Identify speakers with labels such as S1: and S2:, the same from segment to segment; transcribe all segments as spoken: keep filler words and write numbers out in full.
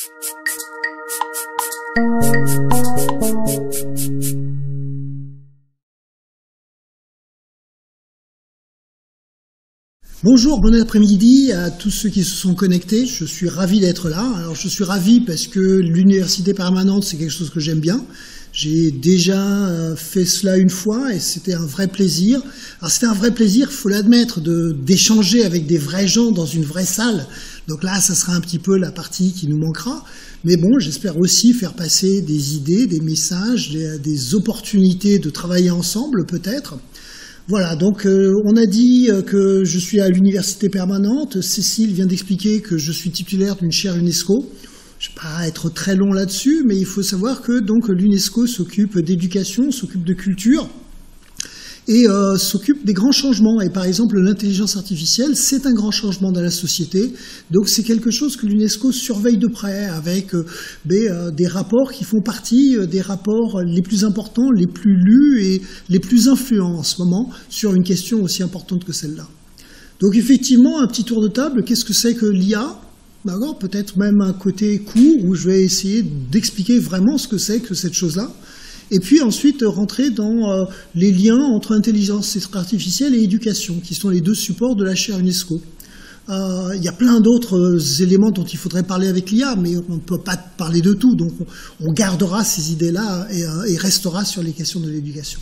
S1: Bonjour, bon après-midi à tous ceux qui se sont connectés. Je suis ravi d'être là. Alors je suis ravi parce que l'université permanente, c'est quelque chose que j'aime bien. J'ai déjà fait cela une fois et c'était un vrai plaisir. Alors c'était un vrai plaisir, il faut l'admettre, de, d'échanger avec des vrais gens dans une vraie salle. Donc là, ça sera un petit peu la partie qui nous manquera. Mais bon, j'espère aussi faire passer des idées, des messages, des, des opportunités de travailler ensemble peut-être. Voilà, donc euh, on a dit que je suis à l'université permanente. Cécile vient d'expliquer que je suis titulaire d'une chaire UNESCO. Je ne vais pas être très long là-dessus, mais il faut savoir que donc l'UNESCO s'occupe d'éducation, s'occupe de culture et euh, s'occupe des grands changements. Et par exemple, l'intelligence artificielle, c'est un grand changement dans la société. Donc c'est quelque chose que l'UNESCO surveille de près avec euh, des, euh, des rapports qui font partie euh, des rapports les plus importants, les plus lus et les plus influents en ce moment sur une question aussi importante que celle-là. Donc effectivement, un petit tour de table, qu'est-ce que c'est que l'I A ? D'accord, peut-être même un côté court où je vais essayer d'expliquer vraiment ce que c'est que cette chose-là. Et puis ensuite rentrer dans euh, les liens entre intelligence artificielle et éducation, qui sont les deux supports de la chaire UNESCO. Euh, il y a plein d'autres éléments dont il faudrait parler avec l'I A, mais on ne peut pas parler de tout, donc on, on gardera ces idées-là et, euh, et restera sur les questions de l'éducation.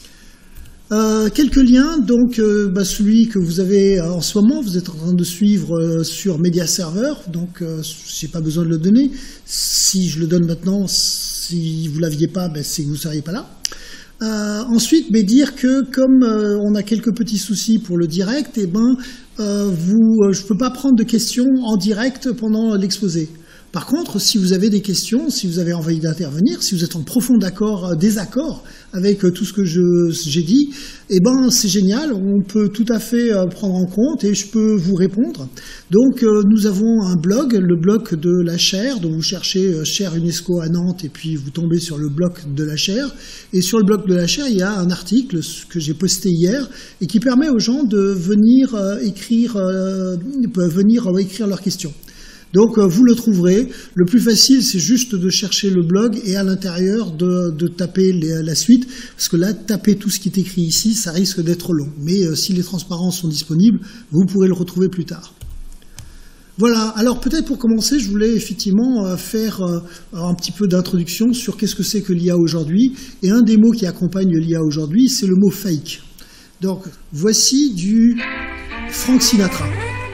S1: Euh, quelques liens, donc euh, bah, celui que vous avez euh, en ce moment, vous êtes en train de suivre euh, sur Media Server, donc euh, j'ai pas besoin de le donner. Si je le donne maintenant, si vous l'aviez pas, ben, c'est que vous ne seriez pas là. Euh, ensuite, mais dire que comme euh, on a quelques petits soucis pour le direct, eh ben, euh, vous, euh, je ne peux pas prendre de questions en direct pendant l'exposé. Par contre, si vous avez des questions, si vous avez envie d'intervenir, si vous êtes en profond d'accord, désaccord avec tout ce que je, j'ai dit, eh ben c'est génial, on peut tout à fait prendre en compte et je peux vous répondre. Donc nous avons un blog, le blog de la chaire, donc vous cherchez chaire UNESCO à Nantes et puis vous tombez sur le blog de la chaire. Et sur le blog de la chaire, il y a un article que j'ai posté hier et qui permet aux gens de venir écrire, venir écrire leurs questions. Donc vous le trouverez. Le plus facile, c'est juste de chercher le blog et à l'intérieur de, de taper les, la suite, parce que là, taper tout ce qui est écrit ici, ça risque d'être long. Mais euh, si les transparences sont disponibles, vous pourrez le retrouver plus tard. Voilà, alors peut-être pour commencer, je voulais effectivement euh, faire euh, un petit peu d'introduction sur qu'est-ce que c'est que l'I A aujourd'hui. Et un des mots qui accompagne l'I A aujourd'hui, c'est le mot fake. Donc voici du Frank Sinatra.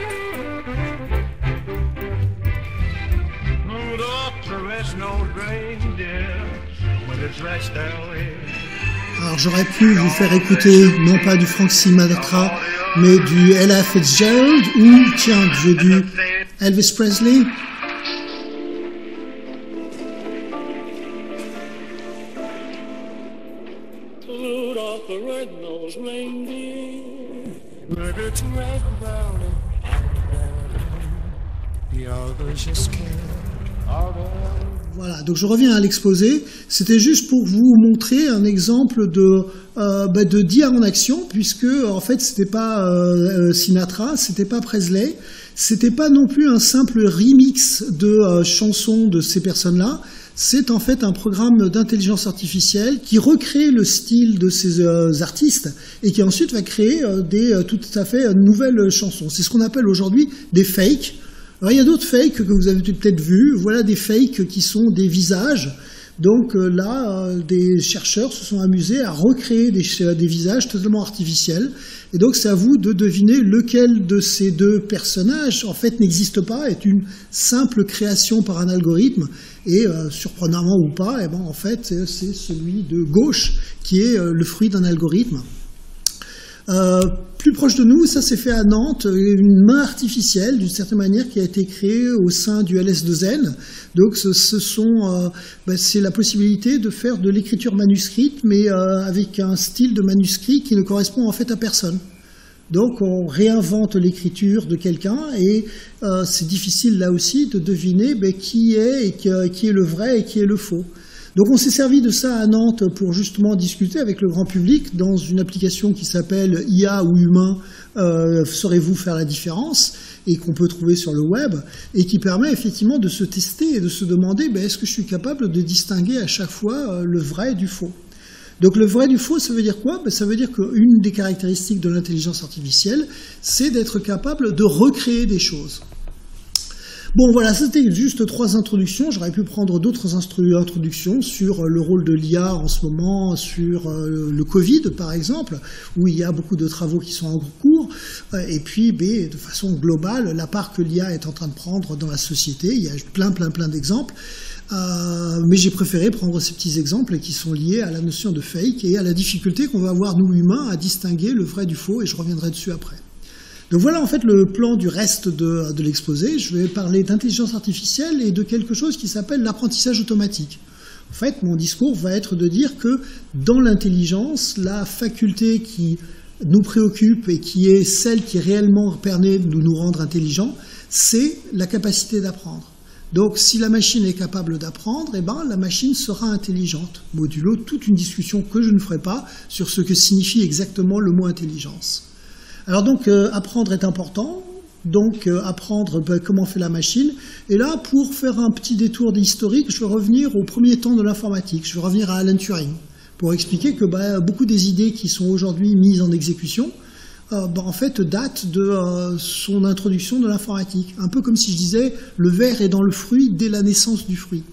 S1: Alors j'aurais pu vous faire écouter non pas du Frank Sinatra, mais du Ella Fitzgerald ou, tiens, du Elvis Presley. Voilà, donc je reviens à l'exposé. C'était juste pour vous montrer un exemple de, euh, bah, de d'I A en action, puisque en fait c'était pas euh, Sinatra, c'était pas Presley, c'était pas non plus un simple remix de euh, chansons de ces personnes-là. C'est en fait un programme d'intelligence artificielle qui recrée le style de ces euh, artistes et qui ensuite va créer euh, des euh, tout à fait euh, nouvelles chansons. C'est ce qu'on appelle aujourd'hui des fakes. Alors, il y a d'autres fakes que vous avez peut-être vus. Voilà des fakes qui sont des visages. Donc euh, là, euh, des chercheurs se sont amusés à recréer des, des visages totalement artificiels. Et donc c'est à vous de deviner lequel de ces deux personnages, en fait, n'existe pas, est une simple création par un algorithme. Et euh, surprenamment ou pas, eh ben, en fait, c'est, c'est celui de gauche qui est euh, le fruit d'un algorithme. Euh, plus proche de nous, ça s'est fait à Nantes, une main artificielle d'une certaine manière qui a été créée au sein du L S deux N. Donc ce, ce sont, euh, ben, c'est la possibilité de faire de l'écriture manuscrite, mais euh, avec un style de manuscrit qui ne correspond en fait à personne. Donc on réinvente l'écriture de quelqu'un et euh, c'est difficile là aussi de deviner ben, qui est et qui, qui est le vrai et qui est le faux. Donc on s'est servi de ça à Nantes pour justement discuter avec le grand public dans une application qui s'appelle I A ou Humain, euh, saurez-vous faire la différence, et qu'on peut trouver sur le web, et qui permet effectivement de se tester et de se demander ben, est-ce que je suis capable de distinguer à chaque fois euh, le vrai du faux. Donc le vrai du faux, ça veut dire quoi? Ben, ça veut dire qu'une des caractéristiques de l'intelligence artificielle, c'est d'être capable de recréer des choses. Bon voilà, c'était juste trois introductions, j'aurais pu prendre d'autres introductions sur le rôle de l'I A en ce moment, sur le Covid par exemple, où il y a beaucoup de travaux qui sont en cours, et puis ben, de façon globale, la part que l'I A est en train de prendre dans la société, il y a plein plein plein d'exemples, euh, mais j'ai préféré prendre ces petits exemples qui sont liés à la notion de fake et à la difficulté qu'on va avoir nous humains à distinguer le vrai du faux, et je reviendrai dessus après. Donc voilà en fait le plan du reste de, de l'exposé. Je vais parler d'intelligence artificielle et de quelque chose qui s'appelle l'apprentissage automatique. En fait, mon discours va être de dire que dans l'intelligence, la faculté qui nous préoccupe et qui est celle qui réellement permet de nous rendre intelligents, c'est la capacité d'apprendre. Donc si la machine est capable d'apprendre, eh ben, la machine sera intelligente, modulo toute une discussion que je ne ferai pas sur ce que signifie exactement le mot intelligence. Alors donc, euh, apprendre est important, donc euh, apprendre ben, comment fait la machine. Et là, pour faire un petit détour d'historique, je vais revenir au premier temps de l'informatique. Je vais revenir à Alan Turing, pour expliquer que ben, beaucoup des idées qui sont aujourd'hui mises en exécution, euh, ben, en fait, datent de euh, son introduction de l'informatique. Un peu comme si je disais, le ver est dans le fruit dès la naissance du fruit.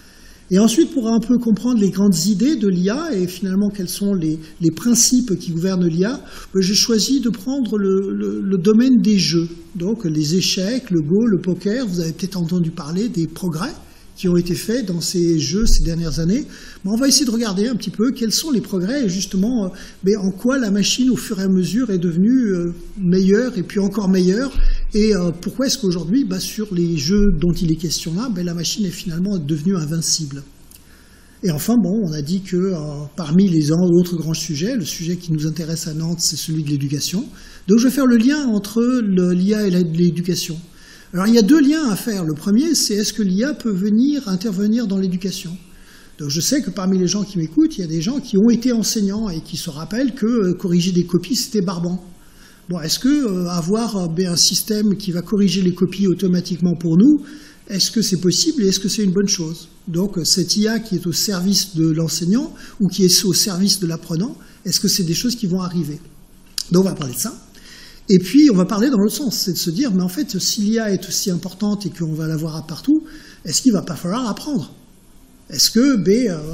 S1: Et ensuite, pour un peu comprendre les grandes idées de l'I A et finalement quels sont les, les principes qui gouvernent l'I A, ben, j'ai choisi de prendre le, le, le domaine des jeux. Donc les échecs, le Go, le poker, vous avez peut-être entendu parler des progrès qui ont été faits dans ces jeux ces dernières années. Ben, on va essayer de regarder un petit peu quels sont les progrès et justement ben, en quoi la machine au fur et à mesure est devenue euh, meilleure et puis encore meilleure. Et euh, pourquoi est-ce qu'aujourd'hui, bah, sur les jeux dont il est question là, bah, la machine est finalement devenue invincible. Et enfin, bon, on a dit que euh, parmi les autres grands sujets, le sujet qui nous intéresse à Nantes, c'est celui de l'éducation. Donc je vais faire le lien entre l'I A et l'éducation. Alors il y a deux liens à faire. Le premier, c'est est-ce que l'I A peut venir intervenir dans l'éducation? Donc je sais que parmi les gens qui m'écoutent, il y a des gens qui ont été enseignants et qui se rappellent que euh, corriger des copies, c'était barbant. Bon, est-ce que euh, avoir ben, un système qui va corriger les copies automatiquement pour nous, est-ce que c'est possible et est-ce que c'est une bonne chose? Donc cette I A qui est au service de l'enseignant ou qui est au service de l'apprenant, est-ce que c'est des choses qui vont arriver? Donc on va parler de ça. Et puis on va parler dans l'autre sens, c'est de se dire, mais en fait, si l'I A est aussi importante et qu'on va l'avoir à partout, est-ce qu'il ne va pas falloir apprendre? Est-ce que ben, euh,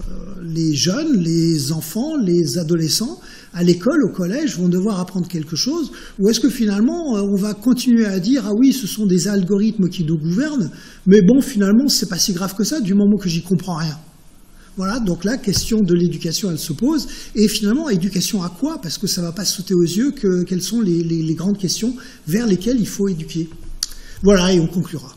S1: les jeunes, les enfants, les adolescents, à l'école, au collège, vont devoir apprendre quelque chose? Ou est-ce que finalement, on va continuer à dire « Ah oui, ce sont des algorithmes qui nous gouvernent, mais bon, finalement, c'est pas si grave que ça, du moment que j'y comprends rien. » Voilà, donc la question de l'éducation, elle se pose. Et finalement, éducation à quoi? Parce que ça ne va pas sauter aux yeux que, quelles sont les, les, les grandes questions vers lesquelles il faut éduquer. Voilà, et on conclura.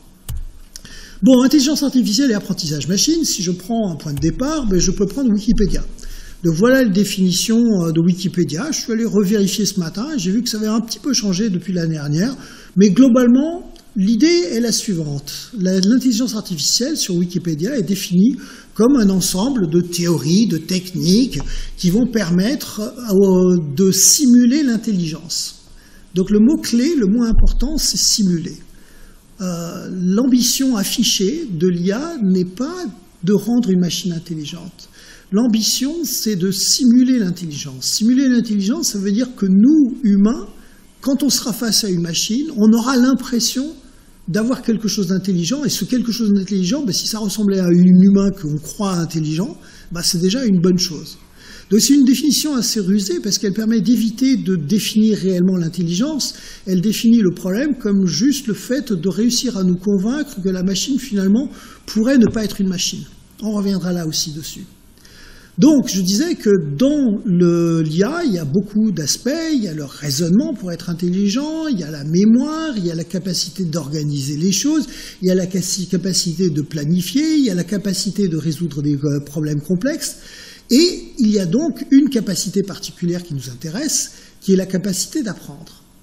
S1: Bon, intelligence artificielle et apprentissage machine, si je prends un point de départ, ben je peux prendre Wikipédia. Donc voilà la définition de Wikipédia. Je suis allé revérifier ce matin et j'ai vu que ça avait un petit peu changé depuis l'année dernière. Mais globalement, l'idée est la suivante. L'intelligence artificielle sur Wikipédia est définie comme un ensemble de théories, de techniques qui vont permettre de simuler l'intelligence. Donc le mot-clé, le mot important, c'est simuler. Euh, l'ambition affichée de l'I A n'est pas de rendre une machine intelligente. L'ambition, c'est de simuler l'intelligence. Simuler l'intelligence, ça veut dire que nous, humains, quand on sera face à une machine, on aura l'impression d'avoir quelque chose d'intelligent, et ce quelque chose d'intelligent, ben, si ça ressemblait à un humain qu'on croit intelligent, ben, c'est déjà une bonne chose. Donc c'est une définition assez rusée parce qu'elle permet d'éviter de définir réellement l'intelligence. Elle définit le problème comme juste le fait de réussir à nous convaincre que la machine finalement pourrait ne pas être une machine. On reviendra là aussi dessus. Donc je disais que dans l'I A, il y a beaucoup d'aspects, il y a le raisonnement pour être intelligent, il y a la mémoire, il y a la capacité d'organiser les choses, il y a la capacité de planifier, il y a la capacité de résoudre des problèmes complexes. Et il y a donc une capacité particulière qui nous intéresse, qui est la capacité d'apprendre.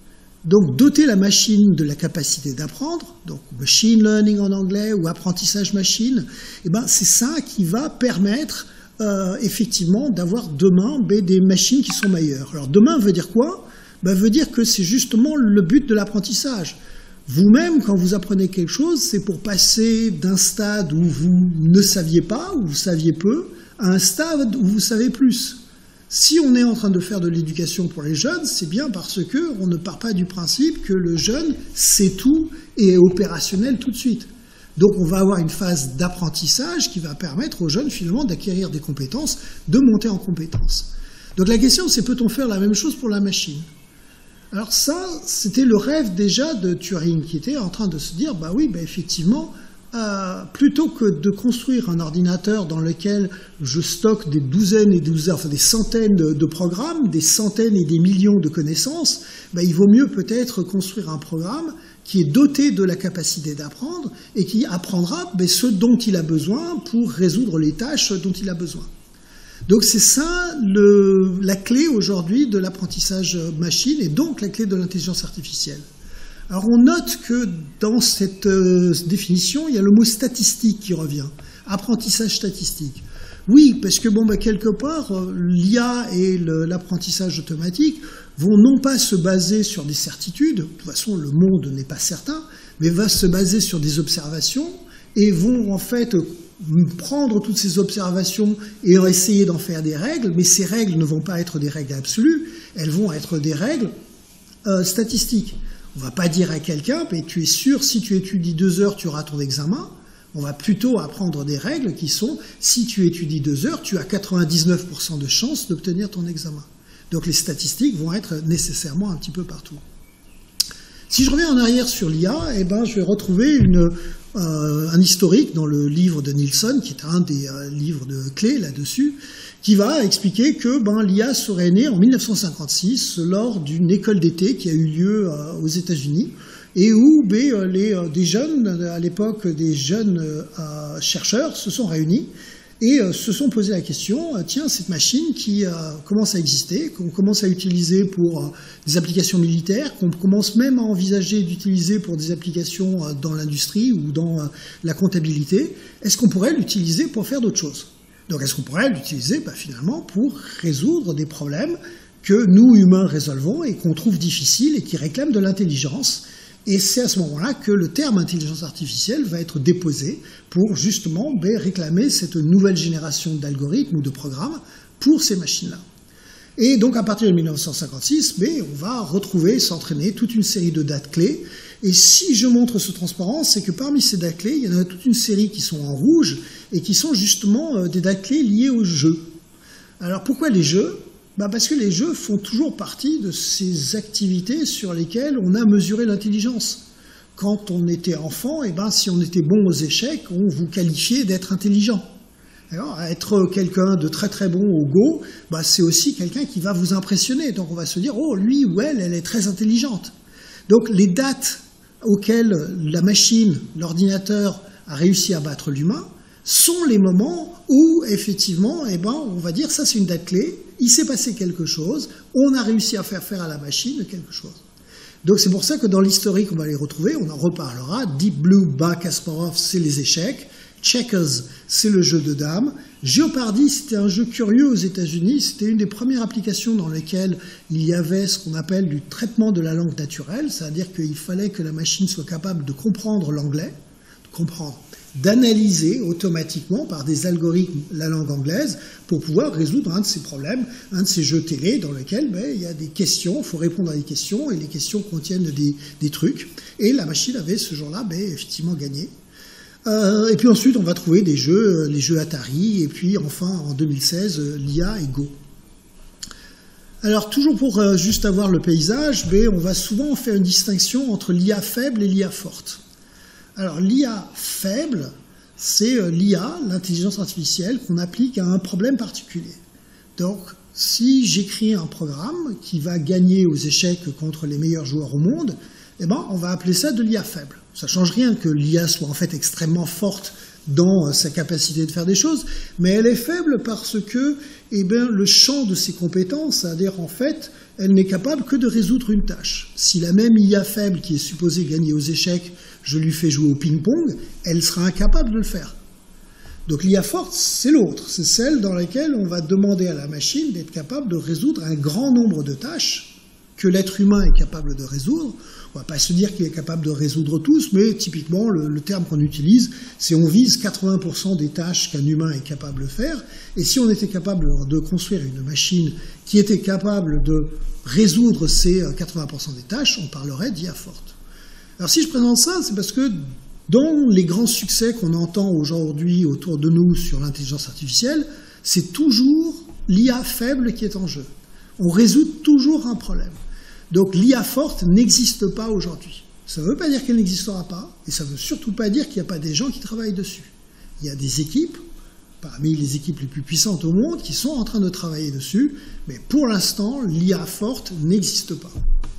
S1: Donc doter la machine de la capacité d'apprendre, donc machine learning en anglais ou apprentissage machine, eh ben c'est ça qui va permettre euh, effectivement d'avoir demain ben, des machines qui sont meilleures. Alors demain veut dire quoi? Ben, veut dire que c'est justement le but de l'apprentissage. Vous-même, quand vous apprenez quelque chose, c'est pour passer d'un stade où vous ne saviez pas, où vous saviez peu, à un stade où vous savez plus. Si on est en train de faire de l'éducation pour les jeunes, c'est bien parce qu'on ne part pas du principe que le jeune sait tout et est opérationnel tout de suite. Donc on va avoir une phase d'apprentissage qui va permettre aux jeunes finalement d'acquérir des compétences, de monter en compétences. Donc la question c'est peut-on faire la même chose pour la machine? Alors ça, c'était le rêve déjà de Turing qui était en train de se dire, bah oui, bah effectivement, Euh, plutôt que de construire un ordinateur dans lequel je stocke des douzaines et douzaines, enfin des centaines de, de programmes, des centaines et des millions de connaissances, ben il vaut mieux peut-être construire un programme qui est doté de la capacité d'apprendre et qui apprendra ben, ce dont il a besoin pour résoudre les tâches dont il a besoin. Donc c'est ça le, la clé aujourd'hui de l'apprentissage machine et donc la clé de l'intelligence artificielle. Alors on note que dans cette euh, définition, il y a le mot statistique qui revient, apprentissage statistique. Oui, parce que bon, bah, quelque part, euh, l'I A et l'apprentissage automatique vont non pas se baser sur des certitudes, de toute façon le monde n'est pas certain, mais va se baser sur des observations et vont en fait prendre toutes ces observations et essayer d'en faire des règles, mais ces règles ne vont pas être des règles absolues, elles vont être des règles euh, statistiques. On ne va pas dire à quelqu'un, mais tu es sûr, si tu étudies deux heures, tu auras ton examen. On va plutôt apprendre des règles qui sont, si tu étudies deux heures, tu as quatre-vingt-dix-neuf pour cent de chances d'obtenir ton examen. Donc les statistiques vont être nécessairement un petit peu partout. Si je reviens en arrière sur l'I A, eh ben, je vais retrouver une, euh, un historique dans le livre de Nielsen, qui est un des euh, livres de clés là-dessus, qui va expliquer que ben, l'I A serait née en mille neuf cent cinquante-six lors d'une école d'été qui a eu lieu euh, aux États-Unis et où ben, les, euh, des jeunes, à l'époque des jeunes euh, chercheurs se sont réunis et euh, se sont posé la question, euh, tiens, cette machine qui euh, commence à exister, qu'on commence à utiliser pour euh, des applications militaires, qu'on commence même à envisager d'utiliser pour des applications euh, dans l'industrie ou dans euh, la comptabilité, est-ce qu'on pourrait l'utiliser pour faire d'autres choses ? Donc est-ce qu'on pourrait l'utiliser bah, finalement pour résoudre des problèmes que nous, humains, résolvons et qu'on trouve difficiles et qui réclament de l'intelligence. Et c'est à ce moment-là que le terme intelligence artificielle va être déposé pour justement bah, réclamer cette nouvelle génération d'algorithmes ou de programmes pour ces machines-là. Et donc à partir de mille neuf cent cinquante-six, bah, on va retrouver, s'entraîner toute une série de dates clés. Et si je montre ce transparent, c'est que parmi ces dates clés, il y en a toute une série qui sont en rouge et qui sont justement des dates clés liées aux jeux. Alors pourquoi les jeux ? Bah parce que les jeux font toujours partie de ces activités sur lesquelles on a mesuré l'intelligence. Quand on était enfant, eh ben, si on était bon aux échecs, on vous qualifiait d'être intelligent. Alors, être quelqu'un de très très bon au Go, bah, c'est aussi quelqu'un qui va vous impressionner. Donc on va se dire, oh lui ou elle, elle est très intelligente. Donc les dates auxquelles la machine, l'ordinateur a réussi à battre l'humain, sont les moments où, effectivement, eh ben, on va dire, ça c'est une date clé, il s'est passé quelque chose, on a réussi à faire faire à la machine quelque chose. Donc c'est pour ça que dans l'historique, on va les retrouver, on en reparlera. Deep Blue, Bas, Kasparov, c'est les échecs. Checkers, c'est le jeu de dames. Jeopardy, c'était un jeu curieux aux États-Unis. C'était une des premières applications dans lesquelles il y avait ce qu'on appelle du traitement de la langue naturelle, c'est-à-dire qu'il fallait que la machine soit capable de comprendre l'anglais, de comprendre, d'analyser automatiquement par des algorithmes la langue anglaise pour pouvoir résoudre un de ces problèmes, un de ces jeux télé dans lesquels ben, il y a des questions, il faut répondre à des questions et les questions contiennent des, des trucs. Et la machine avait ce jour-là ben, effectivement gagné. Euh, et puis ensuite, on va trouver des jeux, les jeux Atari, et puis enfin, en deux mille seize, l'I A et Go. Alors, toujours pour euh, juste avoir le paysage, ben, on va souvent faire une distinction entre l'I A faible et l'I A forte. Alors, l'I A faible, c'est euh, l'I A, l'intelligence artificielle, qu'on applique à un problème particulier. Donc, si j'écris un programme qui va gagner aux échecs contre les meilleurs joueurs au monde, eh ben, on va appeler ça de l'I A faible. Ça ne change rien que l'I A soit en fait extrêmement forte dans sa capacité de faire des choses, mais elle est faible parce que eh bien, le champ de ses compétences, c'est-à-dire en fait, elle n'est capable que de résoudre une tâche. Si la même I A faible qui est supposée gagner aux échecs, je lui fais jouer au ping-pong, elle sera incapable de le faire. Donc l'I A forte, c'est l'autre, c'est celle dans laquelle on va demander à la machine d'être capable de résoudre un grand nombre de tâches que l'être humain est capable de résoudre. On ne va pas se dire qu'il est capable de résoudre tous, mais typiquement, le, le terme qu'on utilise, c'est on vise quatre-vingts pour cent des tâches qu'un humain est capable de faire. Et si on était capable de construire une machine qui était capable de résoudre ces quatre-vingts pour cent des tâches, on parlerait d'I A forte. Alors si je présente ça, c'est parce que dans les grands succès qu'on entend aujourd'hui autour de nous sur l'intelligence artificielle, c'est toujours l'I A faible qui est en jeu. On résout toujours un problème. Donc l'I A forte n'existe pas aujourd'hui. Ça ne veut pas dire qu'elle n'existera pas, et ça ne veut surtout pas dire qu'il n'y a pas des gens qui travaillent dessus. Il y a des équipes, parmi les équipes les plus puissantes au monde, qui sont en train de travailler dessus, mais pour l'instant, l'I A forte n'existe pas.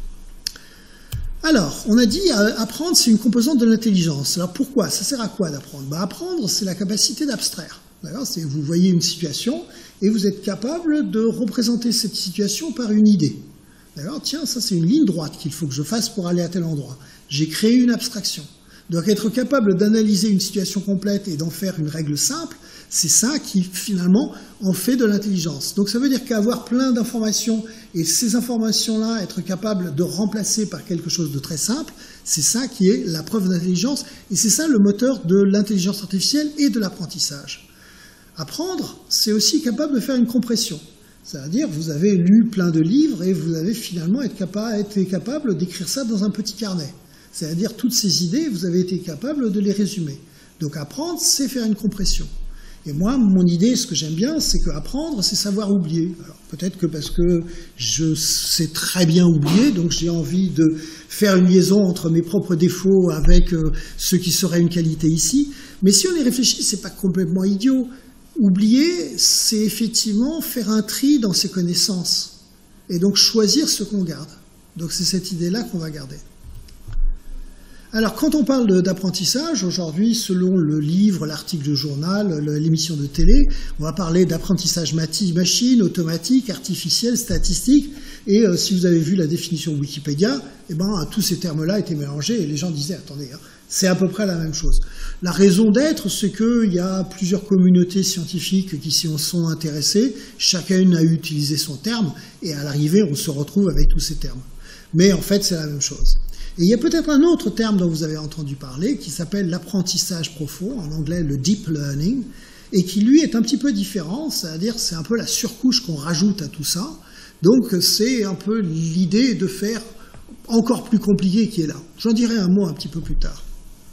S1: Alors, on a dit apprendre, c'est une composante de l'intelligence. Alors pourquoi? Ça sert à quoi d'apprendre? Ben, apprendre, c'est la capacité d'abstraire. C'est vous voyez une situation et vous êtes capable de représenter cette situation par une idée. D'accord? Tiens, ça c'est une ligne droite qu'il faut que je fasse pour aller à tel endroit. J'ai créé une abstraction. Donc être capable d'analyser une situation complète et d'en faire une règle simple, c'est ça qui finalement en fait de l'intelligence. Donc ça veut dire qu'avoir plein d'informations et ces informations-là, être capable de remplacer par quelque chose de très simple, c'est ça qui est la preuve d'intelligence et c'est ça le moteur de l'intelligence artificielle et de l'apprentissage. Apprendre, c'est aussi capable de faire une compression. C'est-à-dire, vous avez lu plein de livres et vous avez finalement été capable, été capable d'écrire ça dans un petit carnet. C'est-à-dire, toutes ces idées, vous avez été capable de les résumer. Donc, apprendre, c'est faire une compression. Et moi, mon idée, ce que j'aime bien, c'est qu'apprendre, c'est savoir oublier. Alors, peut-être que parce que je sais très bien oublier, donc j'ai envie de faire une liaison entre mes propres défauts avec euh, ce qui serait une qualité ici. Mais si on y réfléchit, c'est pas complètement idiot. Oublier, c'est effectivement faire un tri dans ses connaissances et donc choisir ce qu'on garde. Donc c'est cette idée-là qu'on va garder. Alors quand on parle d'apprentissage, aujourd'hui, selon le livre, l'article de journal, l'émission de télé, on va parler d'apprentissage machine, automatique, artificiel, statistique. Et euh, si vous avez vu la définition Wikipédia, eh ben, tous ces termes-là étaient mélangés et les gens disaient, attendez, hein, c'est à peu près la même chose. La raison d'être, c'est qu'il y a plusieurs communautés scientifiques qui s'y sont intéressées, chacune a utilisé son terme, et à l'arrivée, on se retrouve avec tous ces termes. Mais en fait, c'est la même chose. Et il y a peut-être un autre terme dont vous avez entendu parler, qui s'appelle l'apprentissage profond, en anglais le deep learning, et qui lui est un petit peu différent, c'est-à-dire c'est un peu la surcouche qu'on rajoute à tout ça. Donc c'est un peu l'idée de faire encore plus compliqué qui est là. J'en dirai un mot un petit peu plus tard.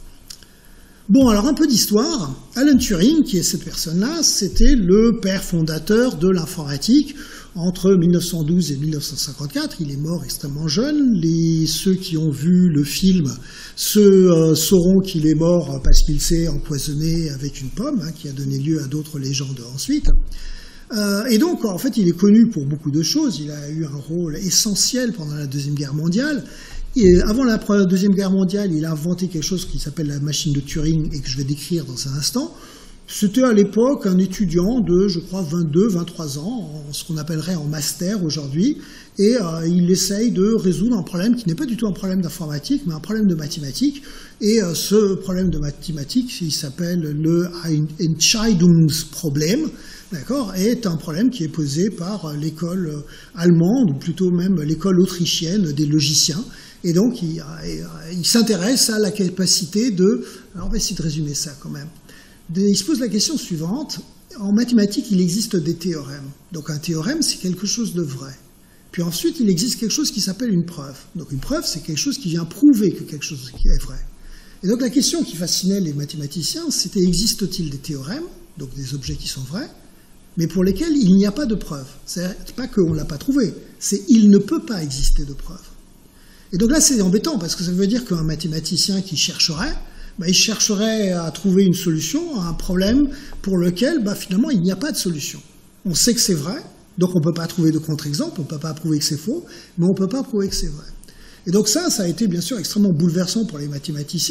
S1: Bon, alors un peu d'histoire. Alan Turing, qui est cette personne-là, c'était le père fondateur de l'informatique entre mille neuf cent douze et mille neuf cent cinquante-quatre. Il est mort extrêmement jeune. Les, ceux qui ont vu le film se, euh, sauront qu'il est mort parce qu'il s'est empoisonné avec une pomme, hein, qui a donné lieu à d'autres légendes ensuite. Euh, et donc, en fait, il est connu pour beaucoup de choses. Il a eu un rôle essentiel pendant la Deuxième Guerre mondiale. Et avant la Deuxième Guerre mondiale, il a inventé quelque chose qui s'appelle la machine de Turing et que je vais décrire dans un instant. C'était à l'époque un étudiant de, je crois, vingt-deux, vingt-trois ans, ce qu'on appellerait en master aujourd'hui, et euh, il essaye de résoudre un problème qui n'est pas du tout un problème d'informatique, mais un problème de mathématiques. Et euh, ce problème de mathématiques, il s'appelle le Entscheidungsproblem, d'accord, est un problème qui est posé par l'école allemande, ou plutôt même l'école autrichienne des logiciens. Et donc, il, il s'intéresse à la capacité de... Alors, on va essayer de résumer ça quand même. Il se pose la question suivante. En mathématiques, il existe des théorèmes. Donc, un théorème, c'est quelque chose de vrai. Puis ensuite, il existe quelque chose qui s'appelle une preuve. Donc, une preuve, c'est quelque chose qui vient prouver que quelque chose est vrai. Et donc, la question qui fascinait les mathématiciens, c'était existe-t-il des théorèmes, donc des objets qui sont vrais, mais pour lesquels il n'y a pas de preuve. C'est pas qu'on ne l'a pas trouvé, c'est il ne peut pas exister de preuve. Et donc là, c'est embêtant, parce que ça veut dire qu'un mathématicien qui chercherait, bah, il chercherait à trouver une solution à un problème pour lequel, bah, finalement, il n'y a pas de solution. On sait que c'est vrai, donc on ne peut pas trouver de contre-exemple, on ne peut pas prouver que c'est faux, mais on ne peut pas prouver que c'est vrai. Et donc ça, ça a été bien sûr extrêmement bouleversant pour les mathématiciens,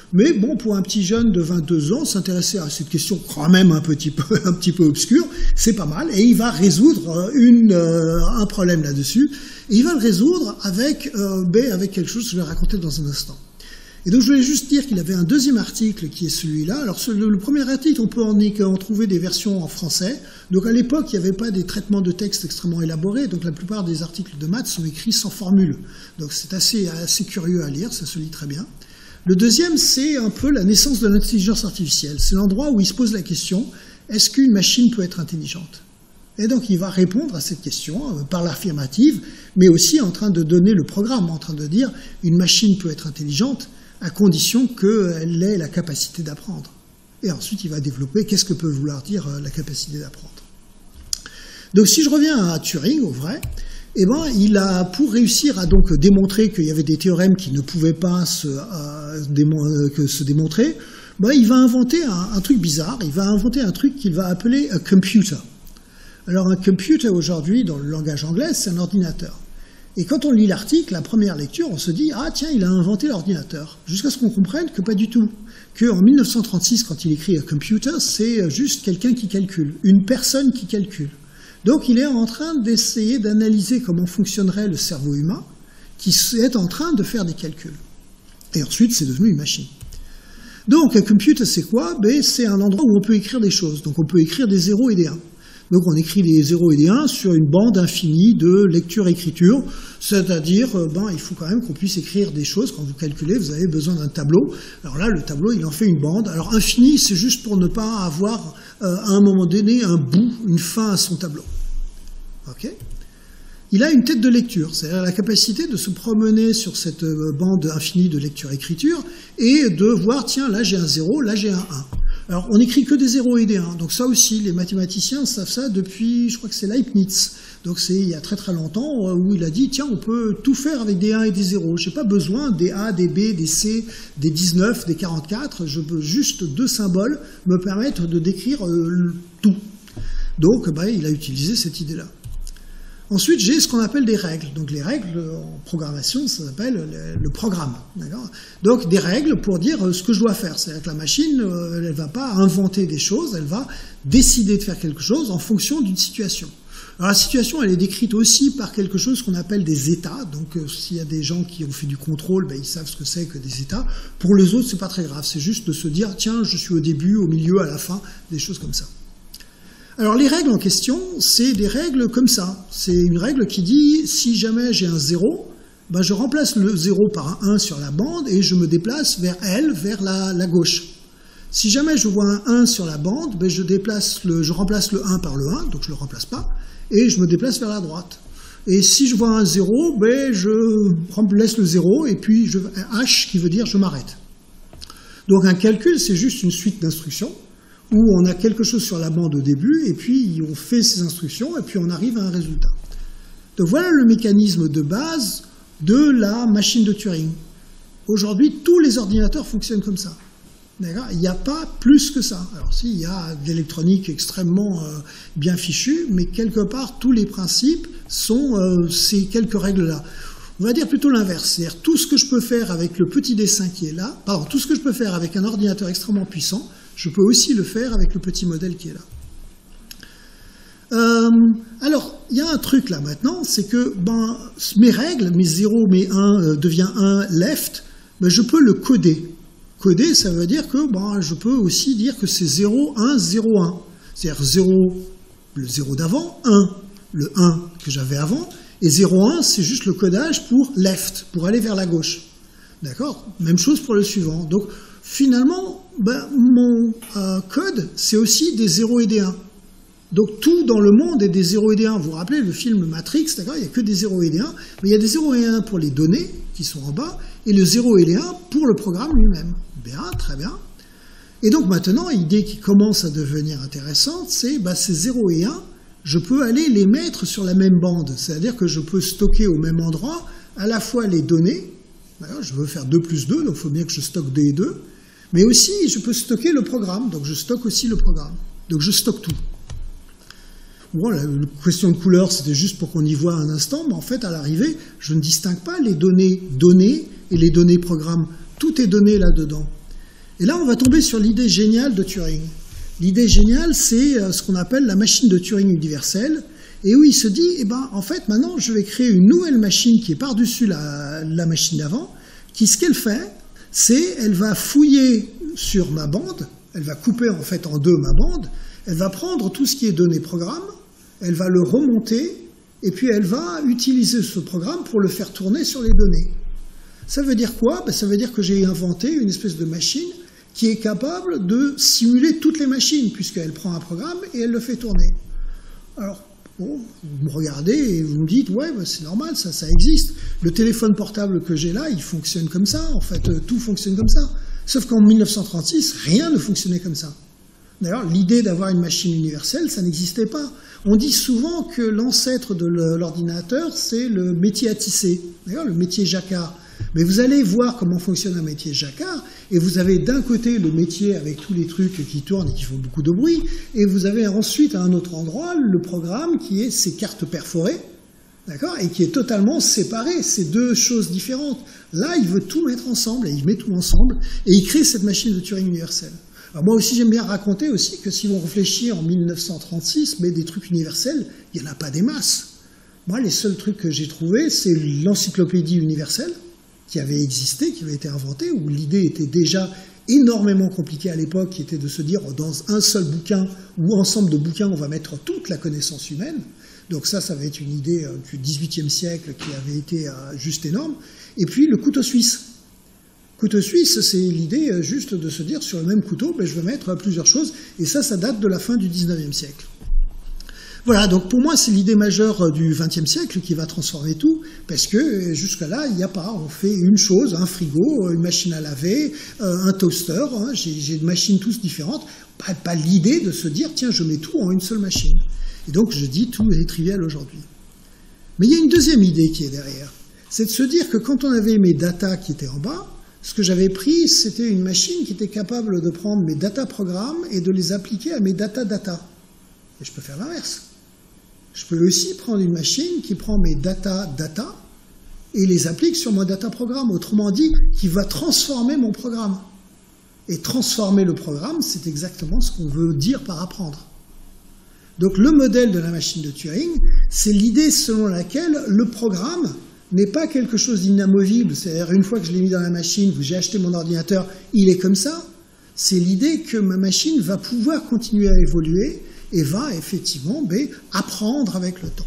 S1: Mais bon, pour un petit jeune de vingt-deux ans, s'intéresser à cette question quand même un petit peu, un petit peu obscure, c'est pas mal. Et il va résoudre une, euh, un problème là-dessus. Et il va le résoudre avec, euh, ben, avec quelque chose que je vais raconter dans un instant. Et donc je voulais juste dire qu'il avait un deuxième article qui est celui-là. Alors ce, le, le premier article, on peut en, en trouver des versions en français. Donc à l'époque, il n'y avait pas des traitements de texte extrêmement élaborés. Donc la plupart des articles de maths sont écrits sans formule. Donc c'est assez, assez curieux à lire, ça se lit très bien. Le deuxième, c'est un peu la naissance de l'intelligence artificielle. C'est l'endroit où il se pose la question, est-ce qu'une machine peut être intelligente ? Et donc il va répondre à cette question euh, par l'affirmative, mais aussi en train de donner le programme, en train de dire une machine peut être intelligente à condition qu'elle ait la capacité d'apprendre. Et ensuite il va développer qu'est-ce que peut vouloir dire euh, la capacité d'apprendre. Donc si je reviens à Turing, au vrai, eh ben, il a, pour réussir à donc démontrer qu'il y avait des théorèmes qui ne pouvaient pas se, euh, démon que se démontrer, ben, il va inventer un, un truc bizarre, il va inventer un truc qu'il va appeler un computer. Alors un computer aujourd'hui, dans le langage anglais, c'est un ordinateur. Et quand on lit l'article, la première lecture, on se dit « Ah tiens, il a inventé l'ordinateur ». Jusqu'à ce qu'on comprenne que pas du tout. Qu'en mille neuf cent trente-six, quand il écrit un computer, c'est juste quelqu'un qui calcule, une personne qui calcule. Donc il est en train d'essayer d'analyser comment fonctionnerait le cerveau humain, qui est en train de faire des calculs. Et ensuite, c'est devenu une machine. Donc un computer, c'est quoi? Ben, c'est un endroit où on peut écrire des choses. Donc on peut écrire des zéros et des uns. Donc on écrit des zéros et des uns sur une bande infinie de lecture-écriture, c'est-à-dire, ben, il faut quand même qu'on puisse écrire des choses. Quand vous calculez, vous avez besoin d'un tableau. Alors là, le tableau, il en fait une bande. Alors infini, c'est juste pour ne pas avoir, euh, à un moment donné, un bout, une fin à son tableau. Ok ? Il a une tête de lecture, c'est-à-dire la capacité de se promener sur cette bande infinie de lecture-écriture et de voir, tiens, là j'ai un zéro, là j'ai un un. Alors, on n'écrit que des zéros et des uns. Donc ça aussi, les mathématiciens savent ça depuis, je crois que c'est Leibniz. Donc c'est il y a très très longtemps où il a dit, tiens, on peut tout faire avec des un et des zéros. Je n'ai pas besoin des A, des B, des C, des dix-neuf, des quarante-quatre. Je veux juste deux symboles me permettre de décrire euh, tout. Donc, bah, il a utilisé cette idée-là. Ensuite, j'ai ce qu'on appelle des règles. Donc les règles en programmation, ça s'appelle le, le programme. Donc des règles pour dire ce que je dois faire. C'est-à-dire que la machine, elle ne va pas inventer des choses, elle va décider de faire quelque chose en fonction d'une situation. Alors la situation, elle est décrite aussi par quelque chose qu'on appelle des états. Donc euh, s'il y a des gens qui ont fait du contrôle, ben, ils savent ce que c'est que des états. Pour les autres, c'est pas très grave. C'est juste de se dire, tiens, je suis au début, au milieu, à la fin, des choses comme ça. Alors les règles en question, c'est des règles comme ça. C'est une règle qui dit, si jamais j'ai un zéro, ben je remplace le zéro par un un sur la bande et je me déplace vers elle, vers la, la gauche. Si jamais je vois un un sur la bande, ben je, déplace le, je remplace le un par le un, donc je ne le remplace pas, et je me déplace vers la droite. Et si je vois un zéro, ben je laisse le zéro et puis je, un H qui veut dire je m'arrête. Donc un calcul, c'est juste une suite d'instructions, où on a quelque chose sur la bande au début, et puis on fait ces instructions, et puis on arrive à un résultat. Donc voilà le mécanisme de base de la machine de Turing. Aujourd'hui, tous les ordinateurs fonctionnent comme ça. Il n'y a pas plus que ça. Alors si, il y a de l'électronique extrêmement euh, bien fichue, mais quelque part, tous les principes sont euh, ces quelques règles-là. On va dire plutôt l'inverse, c'est-à-dire tout ce que je peux faire avec le petit dessin qui est là, pardon, tout ce que je peux faire avec un ordinateur extrêmement puissant, je peux aussi le faire avec le petit modèle qui est là. Euh, alors, il y a un truc là maintenant, c'est que ben, mes règles, mes zéro, mes un euh, devient un left, ben, je peux le coder. Coder, ça veut dire que ben, je peux aussi dire que c'est zéro, un, zéro, un. C'est-à-dire zéro, le zéro d'avant, un, le un que j'avais avant, et zéro, un, c'est juste le codage pour left, pour aller vers la gauche. D'accord ? Même chose pour le suivant. Donc, finalement, ben, mon euh, code, c'est aussi des zéros et des uns. Donc tout dans le monde est des zéros et des uns. Vous vous rappelez le film Matrix, d'accord ? Il n'y a que des zéros et des uns, mais il y a des zéros et uns pour les données qui sont en bas, et le zéro et les un pour le programme lui-même. Bien, très bien. Et donc maintenant, l'idée qui commence à devenir intéressante, c'est ben, ces zéro et un, je peux aller les mettre sur la même bande. C'est-à-dire que je peux stocker au même endroit à la fois les données, je veux faire deux plus deux, donc il faut bien que je stocke deux et deux, mais aussi je peux stocker le programme, donc je stocke aussi le programme. Donc je stocke tout. Bon, la question de couleur, c'était juste pour qu'on y voit un instant, mais en fait, à l'arrivée, je ne distingue pas les données données et les données programmes. Tout est donné là-dedans. Et là, on va tomber sur l'idée géniale de Turing. L'idée géniale, c'est ce qu'on appelle la machine de Turing universelle, et où il se dit, eh ben, en fait, maintenant, je vais créer une nouvelle machine qui est par-dessus la, la machine d'avant, qui, ce qu'elle fait, c'est, elle va fouiller sur ma bande, elle va couper en fait en deux ma bande, elle va prendre tout ce qui est données programme, elle va le remonter, et puis elle va utiliser ce programme pour le faire tourner sur les données. Ça veut dire quoi? Ben, ça veut dire que j'ai inventé une espèce de machine qui est capable de simuler toutes les machines, puisqu'elle prend un programme et elle le fait tourner. Alors, bon, vous me regardez et vous me dites, ouais, ben c'est normal, ça, ça existe. Le téléphone portable que j'ai là, il fonctionne comme ça, en fait, tout fonctionne comme ça. Sauf qu'en mille neuf cent trente-six, rien ne fonctionnait comme ça. D'ailleurs, l'idée d'avoir une machine universelle, ça n'existait pas. On dit souvent que l'ancêtre de l'ordinateur, c'est le métier à tisser, d'ailleurs le métier jacquard. Mais vous allez voir comment fonctionne un métier jacquard, et vous avez d'un côté le métier avec tous les trucs qui tournent et qui font beaucoup de bruit, et vous avez ensuite à un autre endroit le programme qui est ces cartes perforées, d'accord, et qui est totalement séparé, c'est deux choses différentes. Là, il veut tout mettre ensemble, et il met tout ensemble, et il crée cette machine de Turing universelle. Alors moi aussi, j'aime bien raconter aussi que si on réfléchit en mille neuf cent trente-six, mais des trucs universels, il n'y en a pas des masses. Moi, les seuls trucs que j'ai trouvés, c'est l'encyclopédie universelle, qui avait existé, qui avait été inventée, où l'idée était déjà énormément compliquée à l'époque, qui était de se dire, dans un seul bouquin, ou ensemble de bouquins, on va mettre toute la connaissance humaine. Donc ça, ça va être une idée du dix-huitième siècle qui avait été juste énorme. Et puis le couteau suisse. Couteau suisse, c'est l'idée juste de se dire, sur le même couteau, ben, je vais mettre plusieurs choses, et ça, ça date de la fin du dix-neuvième siècle. Voilà, donc pour moi, c'est l'idée majeure du vingtième siècle qui va transformer tout, parce que jusque-là, il n'y a pas. On fait une chose, un frigo, une machine à laver, un toaster, hein, j'ai des machines toutes différentes, pas, pas l'idée de se dire, tiens, je mets tout en une seule machine. Et donc, je dis, tout est trivial aujourd'hui. Mais il y a une deuxième idée qui est derrière, c'est de se dire que quand on avait mes data qui étaient en bas, ce que j'avais pris, c'était une machine qui était capable de prendre mes data programmes et de les appliquer à mes data data. Et je peux faire l'inverse. Je peux aussi prendre une machine qui prend mes data data et les applique sur mon data programme. Autrement dit, qui va transformer mon programme. Et transformer le programme, c'est exactement ce qu'on veut dire par apprendre. Donc le modèle de la machine de Turing, c'est l'idée selon laquelle le programme n'est pas quelque chose d'inamovible. C'est-à-dire, une fois que je l'ai mis dans la machine, que j'ai acheté mon ordinateur, il est comme ça. C'est l'idée que ma machine va pouvoir continuer à évoluer et va effectivement ben, apprendre avec le temps.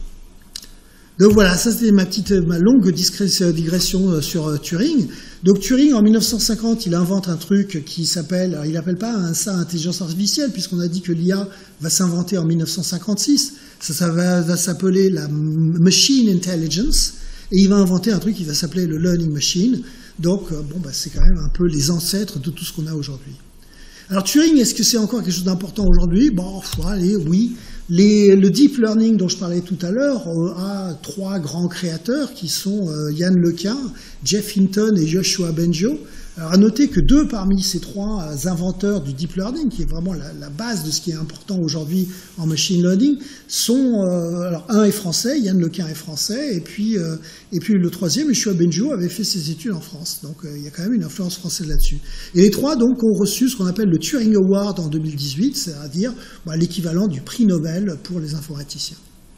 S1: Donc voilà, ça c'était ma petite, ma longue digression sur Turing. Donc Turing, en mille neuf cent cinquante, il invente un truc qui s'appelle, il n'appelle pas ça intelligence artificielle, puisqu'on a dit que l'I A va s'inventer en mille neuf cent cinquante-six. Ça, ça va, va s'appeler la Machine Intelligence. Et il va inventer un truc qui va s'appeler le Learning Machine. Donc, bon, bah, c'est quand même un peu les ancêtres de tout ce qu'on a aujourd'hui. Alors, Turing, est-ce que c'est encore quelque chose d'important aujourd'hui? Bon, allez, oui. Les, le Deep Learning dont je parlais tout à l'heure euh, a trois grands créateurs qui sont euh, Yann LeCun, Jeff Hinton et Yoshua Bengio. Alors, à noter que deux parmi ces trois euh, inventeurs du Deep Learning, qui est vraiment la, la base de ce qui est important aujourd'hui en machine learning, sont, euh, alors un est français, Yann LeCun est français, et puis, euh, et puis le troisième, Yoshua Bengio, avait fait ses études en France. Donc, euh, il y a quand même une influence française là-dessus. Et les trois, donc, ont reçu ce qu'on appelle le Turing Award en deux mille dix-huit, c'est-à-dire bah, l'équivalent du prix Nobel pour les informaticiens.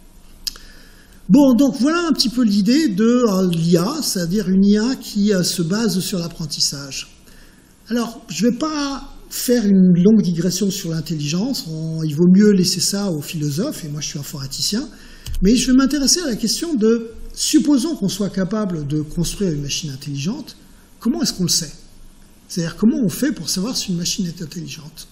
S1: Bon, donc voilà un petit peu l'idée de euh, l'I A, c'est-à-dire une I A qui euh, se base sur l'apprentissage. Alors, je ne vais pas faire une longue digression sur l'intelligence, il vaut mieux laisser ça aux philosophes, et moi je suis informaticien, mais je vais m'intéresser à la question de, supposons qu'on soit capable de construire une machine intelligente, comment est-ce qu'on le sait? C'est-à-dire comment on fait pour savoir si une machine est intelligente?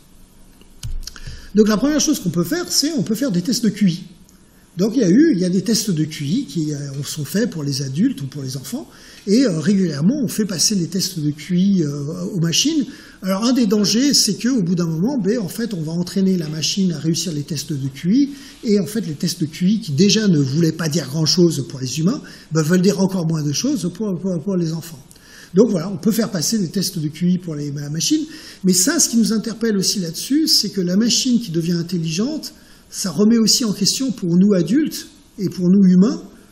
S1: Donc la première chose qu'on peut faire, c'est on peut faire des tests de Q I. Donc il y a eu, il y a des tests de Q I qui euh, sont faits pour les adultes ou pour les enfants, et euh, régulièrement on fait passer les tests de Q I euh, aux machines. Alors un des dangers, c'est qu'au bout d'un moment, ben, en fait, on va entraîner la machine à réussir les tests de Q I, et en fait les tests de Q I, qui déjà ne voulaient pas dire grand-chose pour les humains, ben, veulent dire encore moins de choses pour, pour, pour les enfants. Donc voilà, on peut faire passer des tests de Q I pour les machines, mais ça, ce qui nous interpelle aussi là-dessus, c'est que la machine qui devient intelligente, ça remet aussi en question pour nous adultes et pour nous humains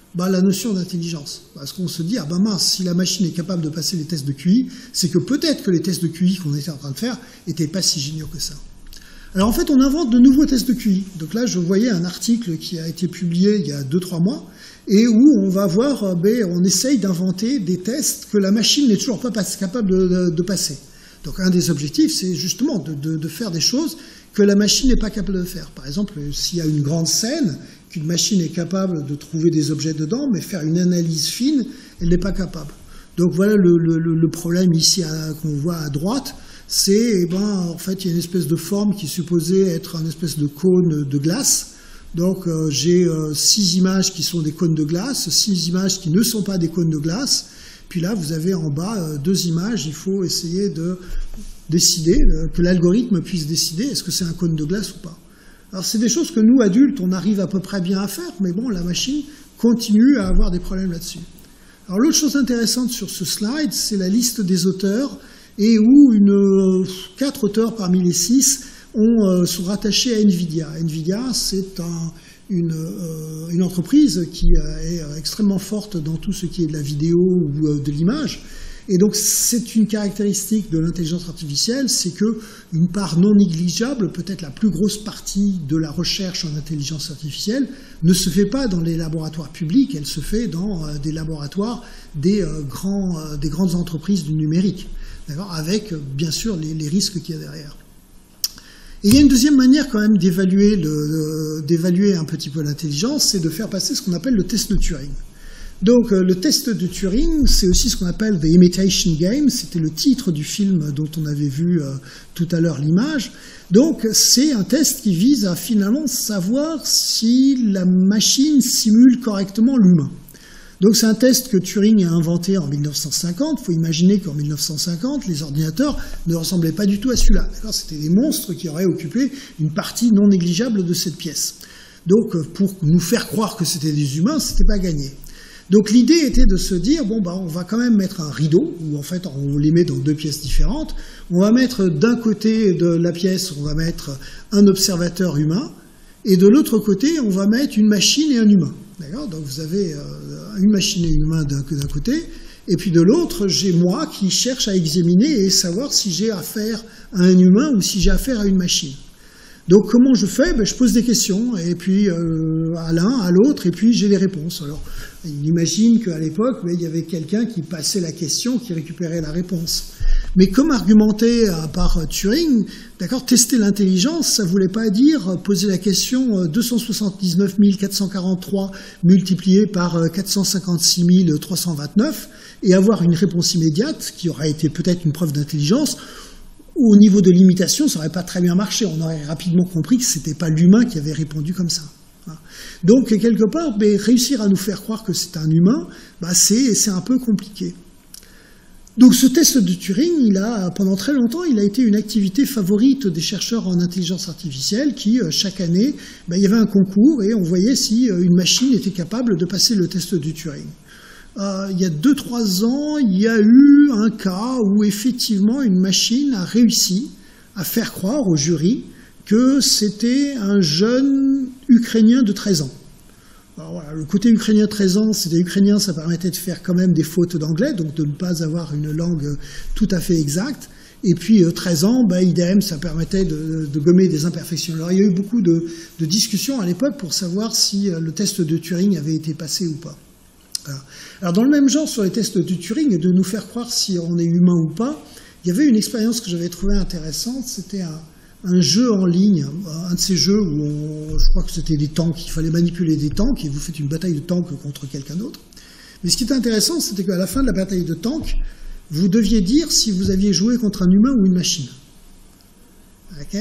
S1: bah, la notion d'intelligence. Parce qu'on se dit, ah ben mince, si la machine est capable de passer les tests de Q I, c'est que peut-être que les tests de Q I qu'on était en train de faire n'étaient pas si géniaux que ça. Alors en fait, on invente de nouveaux tests de Q I. Donc là, je voyais un article qui a été publié il y a deux trois mois, et où on va voir, ben, on essaye d'inventer des tests que la machine n'est toujours pas capable de, de, de passer. Donc un des objectifs, c'est justement de, de, de faire des choses que la machine n'est pas capable de faire. Par exemple, s'il y a une grande scène, qu'une machine est capable de trouver des objets dedans, mais faire une analyse fine, elle n'est pas capable. Donc voilà le, le, le problème ici qu'on voit à droite, c'est, eh ben, en fait, il y a une espèce de forme qui est supposée être une espèce de cône de glace. Donc euh, j'ai euh, six images qui sont des cônes de glace, six images qui ne sont pas des cônes de glace. Puis là, vous avez en bas euh, deux images, il faut essayer de décider, euh, que l'algorithme puisse décider est-ce que c'est un cône de glace ou pas. Alors c'est des choses que nous, adultes, on arrive à peu près bien à faire, mais bon, la machine continue à avoir des problèmes là-dessus. Alors l'autre chose intéressante sur ce slide, c'est la liste des auteurs, et où une, euh, quatre auteurs parmi les six ont, euh, sont rattachés à NVIDIA. NVIDIA, c'est un, une, euh, une entreprise qui est extrêmement forte dans tout ce qui est de la vidéo ou euh, de l'image. Et donc c'est une caractéristique de l'intelligence artificielle, c'est qu'une part non négligeable, peut-être la plus grosse partie de la recherche en intelligence artificielle, ne se fait pas dans les laboratoires publics, elle se fait dans euh, des laboratoires des, euh, grands, euh, des grandes entreprises du numérique, avec bien sûr les, les risques qu'il y a derrière. Et il y a une deuxième manière quand même d'évaluer le, d'évaluer un petit peu l'intelligence, c'est de faire passer ce qu'on appelle le test de Turing. Donc le test de Turing, c'est aussi ce qu'on appelle The Imitation Game, c'était le titre du film dont on avait vu euh, tout à l'heure l'image. Donc c'est un test qui vise à finalement savoir si la machine simule correctement l'humain. Donc c'est un test que Turing a inventé en mille neuf cent cinquante. Il faut imaginer qu'en mille neuf cent cinquante, les ordinateurs ne ressemblaient pas du tout à celui-là. C'était des monstres qui auraient occupé une partie non négligeable de cette pièce. Donc pour nous faire croire que c'était des humains, c'était pas gagné. Donc l'idée était de se dire, bon bah on va quand même mettre un rideau, où en fait on les met dans deux pièces différentes. On va mettre d'un côté de la pièce, on va mettre un observateur humain, et de l'autre côté, on va mettre une machine et un humain. D'accord ? Donc vous avez euh, une machine et un humain d'un côté, et puis de l'autre, j'ai moi qui cherche à examiner et savoir si j'ai affaire à un humain ou si j'ai affaire à une machine. Donc comment je fais ? Ben, je pose des questions, et puis euh, à l'un, à l'autre, et puis j'ai les réponses. Alors, il imagine qu'à l'époque, ben, il y avait quelqu'un qui passait la question, qui récupérait la réponse. Mais comme argumenté par Turing, d'accord, tester l'intelligence, ça ne voulait pas dire poser la question deux cent soixante-dix-neuf mille quatre cent quarante-trois multiplié par quatre cent cinquante-six mille trois cent vingt-neuf et avoir une réponse immédiate, qui aurait été peut-être une preuve d'intelligence. Au niveau de l'imitation, ça n'aurait pas très bien marché. On aurait rapidement compris que ce n'était pas l'humain qui avait répondu comme ça. Donc, quelque part, ben, réussir à nous faire croire que c'est un humain, ben, c'est, c'est un peu compliqué. Donc, ce test de Turing, il a, pendant très longtemps, il a été une activité favorite des chercheurs en intelligence artificielle qui, chaque année, ben, il y avait un concours et on voyait si une machine était capable de passer le test de Turing. Euh, il y a deux trois ans, il y a eu un cas où effectivement une machine a réussi à faire croire au jury que c'était un jeune Ukrainien de treize ans. Alors voilà, le côté ukrainien de treize ans, c'était ukrainien, ça permettait de faire quand même des fautes d'anglais, donc de ne pas avoir une langue tout à fait exacte. Et puis treize ans, bah, idem, ça permettait de, de gommer des imperfections. Alors il y a eu beaucoup de, de discussions à l'époque pour savoir si le test de Turing avait été passé ou pas. Voilà. Alors dans le même genre sur les tests de Turing et de nous faire croire si on est humain ou pas, il y avait une expérience que j'avais trouvée intéressante, c'était un, un jeu en ligne, un de ces jeux où on, je crois que c'était des tanks, il fallait manipuler des tanks et vous faites une bataille de tanks contre quelqu'un d'autre. Mais ce qui était intéressant, c'était qu'à la fin de la bataille de tanks, vous deviez dire si vous aviez joué contre un humain ou une machine. Okay ?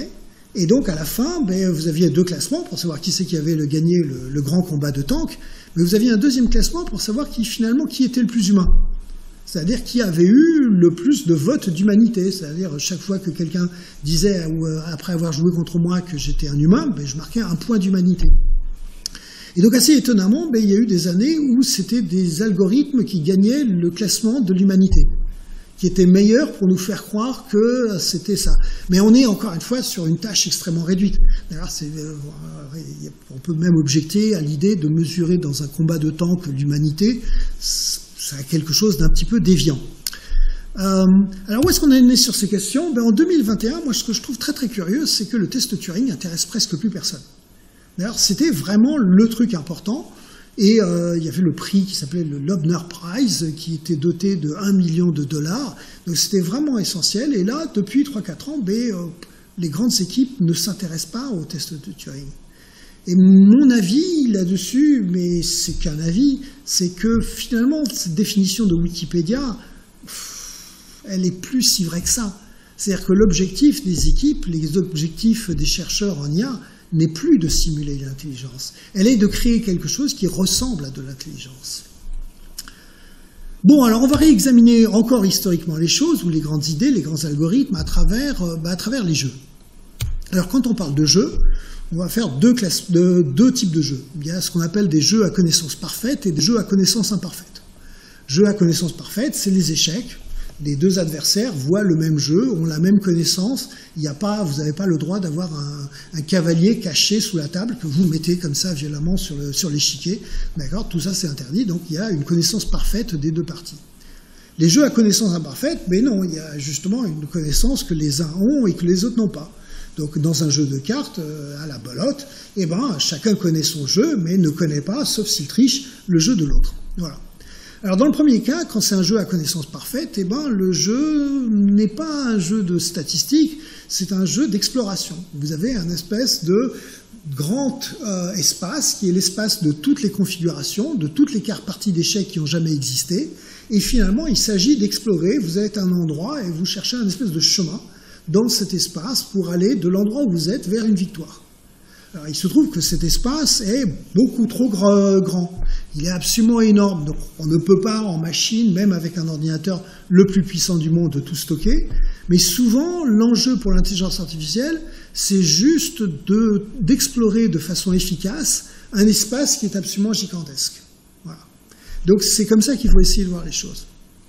S1: Et donc, à la fin, ben, vous aviez deux classements pour savoir qui c'est qui avait le, gagné le, le grand combat de tank, mais vous aviez un deuxième classement pour savoir qui, finalement, qui était le plus humain. C'est-à-dire qui avait eu le plus de votes d'humanité. C'est-à-dire, chaque fois que quelqu'un disait, ou, euh, après avoir joué contre moi, que j'étais un humain, ben, je marquais un point d'humanité. Et donc, assez étonnamment, ben, il y a eu des années où c'était des algorithmes qui gagnaient le classement de l'humanité. qui était meilleure pour nous faire croire que c'était ça. Mais on est encore une fois sur une tâche extrêmement réduite. D'ailleurs, c'est, euh, on peut même objecter à l'idée de mesurer dans un combat de tank l'humanité. C'est quelque chose d'un petit peu déviant. Euh, alors où est-ce qu'on est né sur ces questions? Ben, en deux mille vingt et un, moi ce que je trouve très très curieux, c'est que le test Turing intéresse presque plus personne. D'ailleurs, c'était vraiment le truc important. Et euh, il y avait le prix qui s'appelait le Loebner Prize, qui était doté de un million de dollars. Donc c'était vraiment essentiel. Et là, depuis trois quatre ans, ben, euh, les grandes équipes ne s'intéressent pas au test de Turing. Et mon avis là-dessus, mais c'est qu'un avis, c'est que finalement, cette définition de Wikipédia, elle est plus si vraie que ça. C'est-à-dire que l'objectif des équipes, les objectifs des chercheurs en I A, n'est plus de simuler l'intelligence. Elle est de créer quelque chose qui ressemble à de l'intelligence. Bon, alors on va réexaminer encore historiquement les choses, ou les grandes idées, les grands algorithmes, à travers, euh, bah, à travers les jeux. Alors quand on parle de jeux, on va faire deux, classes, deux, deux types de jeux. Il y a ce qu'on appelle des jeux à connaissance parfaite et des jeux à connaissance imparfaite. Jeux à connaissance parfaite, c'est les échecs. Les deux adversaires voient le même jeu, ont la même connaissance. Il n'y a pas, vous n'avez pas le droit d'avoir un, un cavalier caché sous la table que vous mettez comme ça violemment sur, le, sur l'échiquier. D'accord ? Tout ça, c'est interdit. Donc, il y a une connaissance parfaite des deux parties. Les jeux à connaissance imparfaite, mais non, il y a justement une connaissance que les uns ont et que les autres n'ont pas. Donc, dans un jeu de cartes, euh, à la belote, eh ben, chacun connaît son jeu, mais ne connaît pas, sauf s'il triche, le jeu de l'autre. Voilà. Alors dans le premier cas, quand c'est un jeu à connaissance parfaite, eh ben, le jeu n'est pas un jeu de statistiques, c'est un jeu d'exploration. Vous avez un espèce de grand euh, espace qui est l'espace de toutes les configurations, de toutes les cartes parties d'échecs qui ont jamais existé, et finalement il s'agit d'explorer. Vous êtes à un endroit et vous cherchez un espèce de chemin dans cet espace pour aller de l'endroit où vous êtes vers une victoire. Alors, il se trouve que cet espace est beaucoup trop grand. Il est absolument énorme. Donc, on ne peut pas, en machine, même avec un ordinateur le plus puissant du monde, tout stocker. Mais souvent, l'enjeu pour l'intelligence artificielle, c'est juste de, d'explorer de façon efficace un espace qui est absolument gigantesque. Voilà. Donc, c'est comme ça qu'il faut essayer de voir les choses.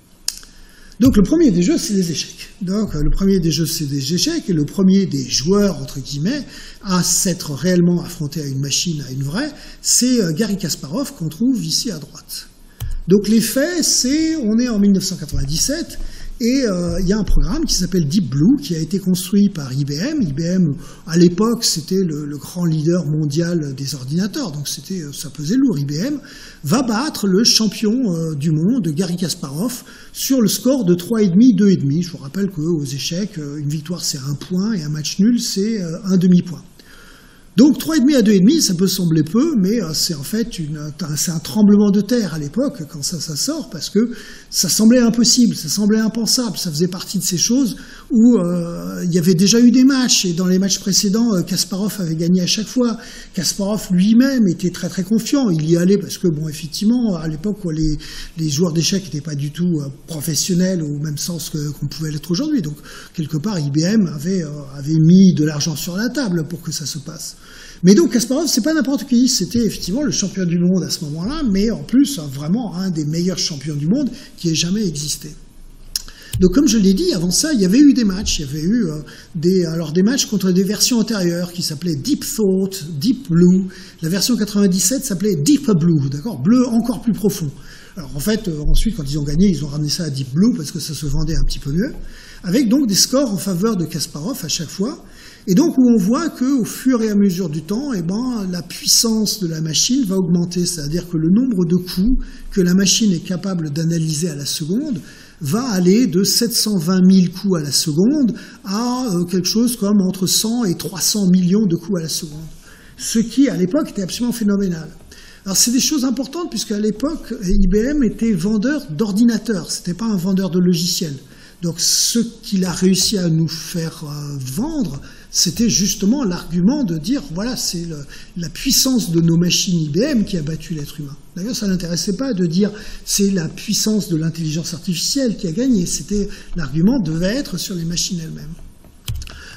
S1: Donc le premier des jeux, c'est les échecs. Donc le premier des jeux, c'est des échecs, et le premier des joueurs, entre guillemets, à s'être réellement affronté à une machine, à une vraie, c'est Garry Kasparov, qu'on trouve ici à droite. Donc les faits, c'est, on est en mille neuf cent quatre-vingt-dix-sept, et euh, il y a un programme qui s'appelle Deep Blue, qui a été construit par I B M. I B M, à l'époque, c'était le, le grand leader mondial des ordinateurs, donc c'était, ça pesait lourd. I B M va battre le champion euh, du monde, Garry Kasparov, sur le score de trois virgule cinq, deux virgule cinq. Je vous rappelle qu'aux échecs, une victoire c'est un point, et un match nul c'est euh, un demi-point. Donc trois virgule cinq à deux virgule cinq, ça peut sembler peu, mais c'est en fait une, c'est un tremblement de terre à l'époque quand ça, ça sort, parce que ça semblait impossible, ça semblait impensable, ça faisait partie de ces choses où euh, il y avait déjà eu des matchs, et dans les matchs précédents, Kasparov avait gagné à chaque fois. Kasparov lui-même était très très confiant, il y allait parce que, bon, effectivement, à l'époque, où les, les joueurs d'échecs n'étaient pas du tout euh, professionnels au même sens que, qu'on pouvait l'être aujourd'hui. Donc, quelque part, I B M avait, euh, avait mis de l'argent sur la table pour que ça se passe. Mais donc Kasparov, c'est pas n'importe qui, c'était effectivement le champion du monde à ce moment-là, mais en plus vraiment un des meilleurs champions du monde qui ait jamais existé. Donc comme je l'ai dit, avant ça, il y avait eu des matchs, il y avait eu euh, des, alors des matchs contre des versions antérieures qui s'appelaient Deep Thought, Deep Blue. La version quatre-vingt-dix-sept s'appelait Deep Blue, d'accord, bleu encore plus profond. Alors en fait, euh, ensuite, quand ils ont gagné, ils ont ramené ça à Deep Blue parce que ça se vendait un petit peu mieux, avec donc des scores en faveur de Kasparov à chaque fois. Et donc où on voit qu'au fur et à mesure du temps, eh ben, la puissance de la machine va augmenter, c'est-à-dire que le nombre de coups que la machine est capable d'analyser à la seconde va aller de sept cent vingt mille coups à la seconde à euh, quelque chose comme entre cent et trois cents millions de coups à la seconde. Ce qui, à l'époque, était absolument phénoménal. Alors c'est des choses importantes puisqu'à l'époque, I B M était vendeur d'ordinateurs, c'était pas un vendeur de logiciels. Donc ce qu'il a réussi à nous faire euh, vendre, c'était justement l'argument de dire, voilà, c'est le, la puissance de nos machines I B M qui a battu l'être humain. D'ailleurs, ça n'intéressait pas de dire, c'est la puissance de l'intelligence artificielle qui a gagné. C'était, l'argument devait être sur les machines elles-mêmes.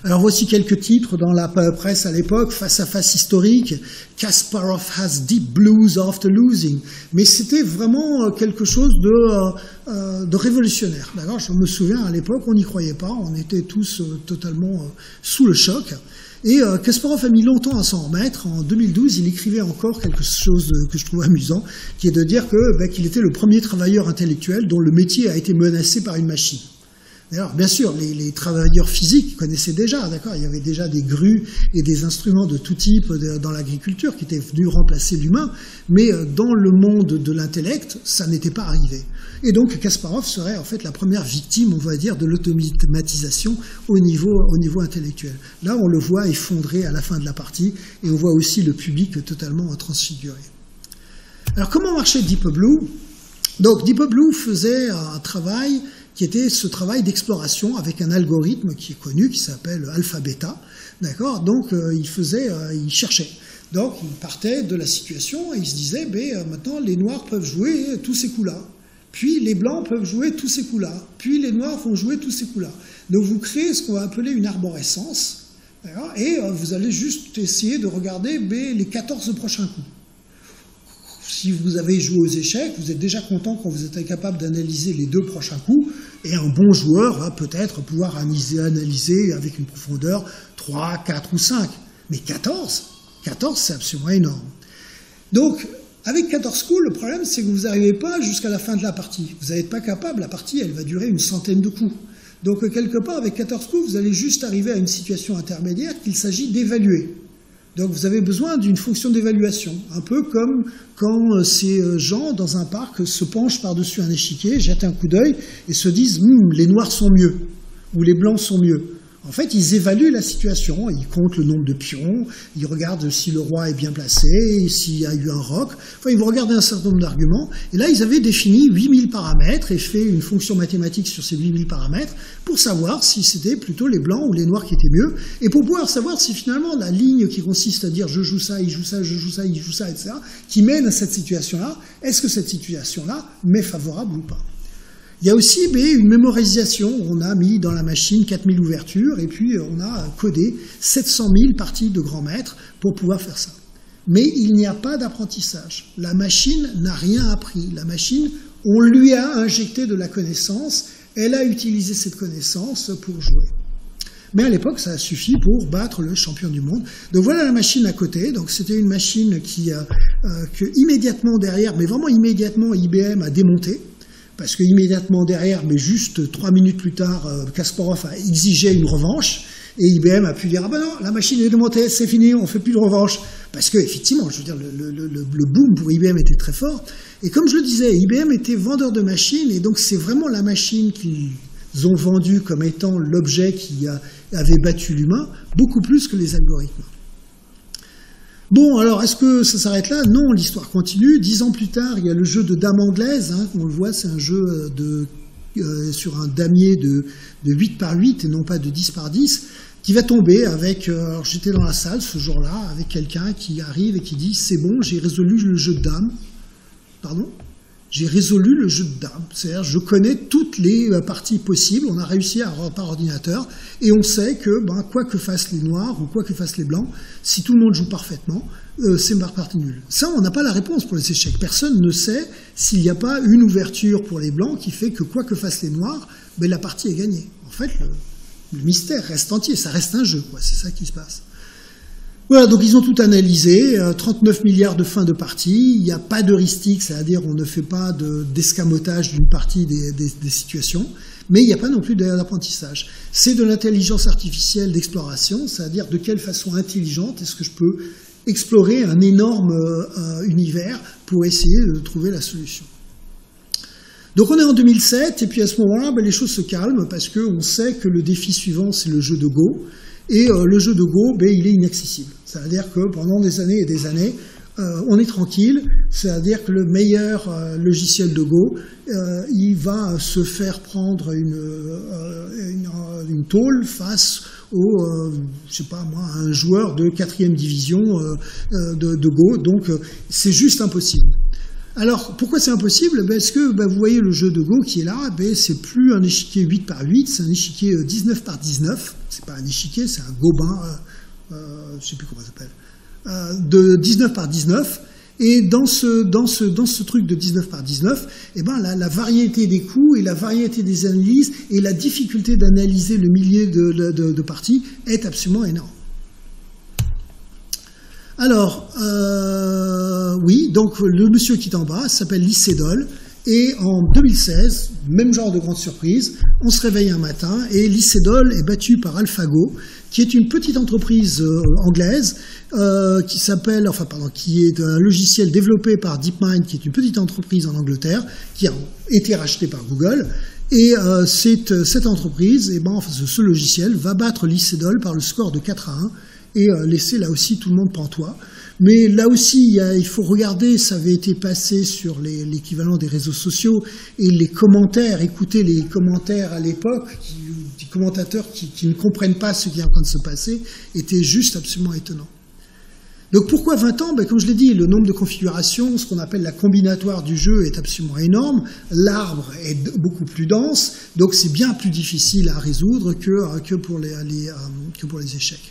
S1: Alors voici quelques titres dans la presse à l'époque, face à face historique, Kasparov has deep blues after losing. Mais c'était vraiment quelque chose de, euh, de révolutionnaire. D'accord, je me souviens à l'époque, on n'y croyait pas, on était tous euh, totalement euh, sous le choc. Et euh, Kasparov a mis longtemps à s'en remettre. En deux mille douze, il écrivait encore quelque chose de, que je trouve amusant, qui est de dire que, bah, qu'il était le premier travailleur intellectuel dont le métier a été menacé par une machine. Alors, bien sûr, les, les travailleurs physiques connaissaient déjà, d'accord, il y avait déjà des grues et des instruments de tout type de, dans l'agriculture qui étaient venus remplacer l'humain, mais dans le monde de l'intellect, ça n'était pas arrivé. Et donc, Kasparov serait en fait la première victime, on va dire, de l'automatisation au niveau, au niveau intellectuel. Là, on le voit effondré à la fin de la partie, et on voit aussi le public totalement transfiguré. Alors, comment marchait Deep Blue? Donc, Deep Blue faisait un travail qui était ce travail d'exploration avec un algorithme qui est connu, qui s'appelle Alpha-Beta, d'accord. Donc euh, il faisait, euh, il cherchait. Donc il partait de la situation et il se disait, ben euh, maintenant les Noirs peuvent jouer tous ces coups-là, puis les Blancs peuvent jouer tous ces coups-là, puis les Noirs vont jouer tous ces coups-là. Donc vous créez ce qu'on va appeler une arborescence, d'accord, et euh, vous allez juste essayer de regarder ben, les quatorze prochains coups. Si vous avez joué aux échecs, vous êtes déjà content quand vous êtes capable d'analyser les deux prochains coups, et un bon joueur va peut-être pouvoir analyser, analyser avec une profondeur trois, quatre ou cinq. Mais quatorze, quatorze c'est absolument énorme. Donc, avec quatorze coups, le problème c'est que vous n'arrivez pas jusqu'à la fin de la partie. Vous n'êtes pas capable, la partie elle va durer une centaine de coups. Donc quelque part, avec quatorze coups, vous allez juste arriver à une situation intermédiaire qu'il s'agit d'évaluer. Donc vous avez besoin d'une fonction d'évaluation, un peu comme quand ces gens dans un parc se penchent par-dessus un échiquier, jettent un coup d'œil et se disent hm, « les noirs sont mieux » ou « les blancs sont mieux ». En fait, ils évaluent la situation, ils comptent le nombre de pions, ils regardent si le roi est bien placé, s'il y a eu un roc, enfin ils vont regarder un certain nombre d'arguments, et là ils avaient défini huit mille paramètres et fait une fonction mathématique sur ces huit mille paramètres pour savoir si c'était plutôt les blancs ou les noirs qui étaient mieux, et pour pouvoir savoir si finalement la ligne qui consiste à dire je joue ça, il joue ça, je joue ça, il joue ça, et cetera, qui mène à cette situation-là, est-ce que cette situation-là m'est favorable ou pas? Il y a aussi ben, une mémorisation. On a mis dans la machine quatre mille ouvertures et puis on a codé sept cent mille parties de grand maître pour pouvoir faire ça. Mais il n'y a pas d'apprentissage. La machine n'a rien appris. La machine, on lui a injecté de la connaissance. Elle a utilisé cette connaissance pour jouer. Mais à l'époque, ça a suffi pour battre le champion du monde. Donc voilà la machine à côté. Donc c'était une machine qui, euh, que immédiatement derrière, mais vraiment immédiatement, I B M a démonté. Parce que immédiatement derrière, mais juste trois minutes plus tard, Kasparov a exigé une revanche, et I B M a pu dire « Ah ben non, la machine est démontée, c'est fini, on ne fait plus de revanche ». Parce que effectivement, je veux dire, le, le, le, le boom pour I B M était très fort. Et comme je le disais, I B M était vendeur de machines, et donc c'est vraiment la machine qu'ils ont vendue comme étant l'objet qui a, avait battu l'humain, beaucoup plus que les algorithmes. Bon, alors, est-ce que ça s'arrête là? Non, l'histoire continue. Dix ans plus tard, il y a le jeu de dames anglaise. Hein, on le voit, c'est un jeu de, euh, sur un damier de, de huit par huit et non pas de dix par dix, qui va tomber avec... Euh, alors, j'étais dans la salle ce jour-là avec quelqu'un qui arrive et qui dit « C'est bon, j'ai résolu le jeu de dames. » Pardon? J'ai résolu le jeu de dames. C'est-à-dire, je connais toutes les parties possibles. On a réussi à par ordinateur. Et on sait que, ben, quoi que fassent les noirs ou quoi que fassent les blancs, si tout le monde joue parfaitement, euh, c'est ma partie nulle. Ça, on n'a pas la réponse pour les échecs. Personne ne sait s'il n'y a pas une ouverture pour les blancs qui fait que quoi que fassent les noirs, ben, la partie est gagnée. En fait, le, le mystère reste entier. Ça reste un jeu, quoi. C'est ça qui se passe. Voilà, donc ils ont tout analysé, euh, trente-neuf milliards de fins de partie, il n'y a pas d'heuristique, c'est-à-dire on ne fait pas d'escamotage d'une partie des, des, des situations, mais il n'y a pas non plus d'apprentissage. C'est de l'intelligence artificielle d'exploration, c'est-à-dire de quelle façon intelligente est-ce que je peux explorer un énorme euh, univers pour essayer de trouver la solution. Donc on est en deux mille sept, et puis à ce moment-là, ben, les choses se calment, parce qu'on sait que le défi suivant, c'est le jeu de Go. Et euh, le jeu de Go, ben, il est inaccessible. C'est-à-dire que pendant des années et des années, euh, on est tranquille. C'est-à-dire que le meilleur euh, logiciel de Go, euh, il va se faire prendre une, euh, une, une tôle face au, euh, je sais pas moi, un joueur de quatrième division euh, de, de Go. Donc, euh, c'est juste impossible. Alors, pourquoi c'est impossible? Parce que ben, vous voyez le jeu de Go qui est là, ben, c'est plus un échiquier huit par huit, c'est un échiquier dix-neuf par dix-neuf. C'est pas un échiquier, c'est un gobin, euh, euh, je sais plus comment ça s'appelle, euh, de dix-neuf par dix-neuf. Et dans ce, dans ce, dans ce truc de dix-neuf par dix-neuf, eh ben, la, la variété des coups et la variété des analyses et la difficulté d'analyser le millier de, de, de parties est absolument énorme. Alors, euh, oui, donc le monsieur qui est en bas s'appelle Lee Sedol, et en deux mille seize, même genre de grande surprise, on se réveille un matin et Lee Sedol est battu par AlphaGo, qui est une petite entreprise euh, anglaise euh, qui s'appelle, enfin pardon, qui est un logiciel développé par DeepMind, qui est une petite entreprise en Angleterre, qui a été rachetée par Google. Et euh, cette, cette entreprise, et ben, enfin, ce, ce logiciel va battre Lee Sedol par le score de quatre à un. Et euh, laisser là aussi tout le monde pantois. Mais là aussi, il, y a, il faut regarder, ça avait été passé sur l'équivalent des réseaux sociaux, et les commentaires, écouter les commentaires à l'époque, des commentateurs qui, qui ne comprennent pas ce qui est en train de se passer, étaient juste absolument étonnants. Donc pourquoi vingt ans? Ben, comme je l'ai dit, le nombre de configurations, ce qu'on appelle la combinatoire du jeu est absolument énorme, l'arbre est beaucoup plus dense, donc c'est bien plus difficile à résoudre que, que, pour, les, les, euh, que pour les échecs.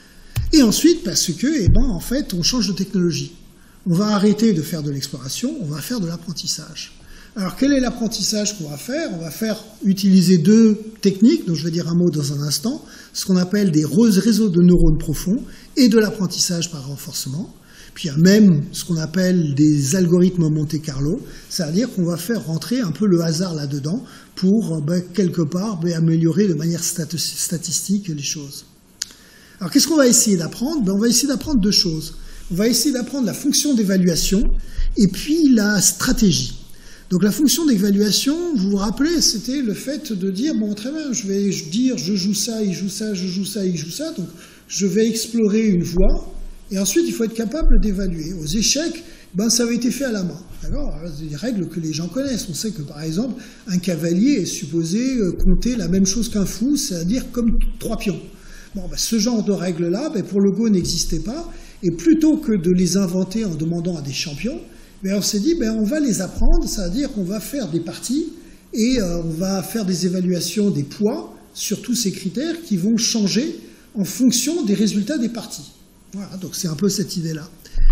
S1: Et ensuite, parce que, eh ben, en fait, on change de technologie. On va arrêter de faire de l'exploration, on va faire de l'apprentissage. Alors, quel est l'apprentissage qu'on va faire? On va faire utiliser deux techniques, dont je vais dire un mot dans un instant, ce qu'on appelle des réseaux de neurones profonds et de l'apprentissage par renforcement. Puis il y a même ce qu'on appelle des algorithmes Monte Carlo, c'est-à-dire qu'on va faire rentrer un peu le hasard là-dedans pour, ben, quelque part, ben, améliorer de manière statistique les choses. Alors, qu'est-ce qu'on va essayer d'apprendre? Ben, on va essayer d'apprendre deux choses. On va essayer d'apprendre la fonction d'évaluation et puis la stratégie. Donc, la fonction d'évaluation, vous vous rappelez, c'était le fait de dire, bon, très bien, je vais dire, je joue ça, il joue ça, je joue ça, il joue ça, donc je vais explorer une voie, et ensuite, il faut être capable d'évaluer. Aux échecs, ben, ça avait été fait à la main. Alors, c'est des règles que les gens connaissent. On sait que, par exemple, un cavalier est supposé compter la même chose qu'un fou, c'est-à-dire comme trois pions. Bon, ben, ce genre de règles-là, ben, pour le Go, n'existait pas. Et plutôt que de les inventer en demandant à des champions, ben, on s'est dit, ben, on va les apprendre, c'est-à-dire qu'on va faire des parties et euh, on va faire des évaluations des poids sur tous ces critères qui vont changer en fonction des résultats des parties. Voilà, donc c'est un peu cette idée-là.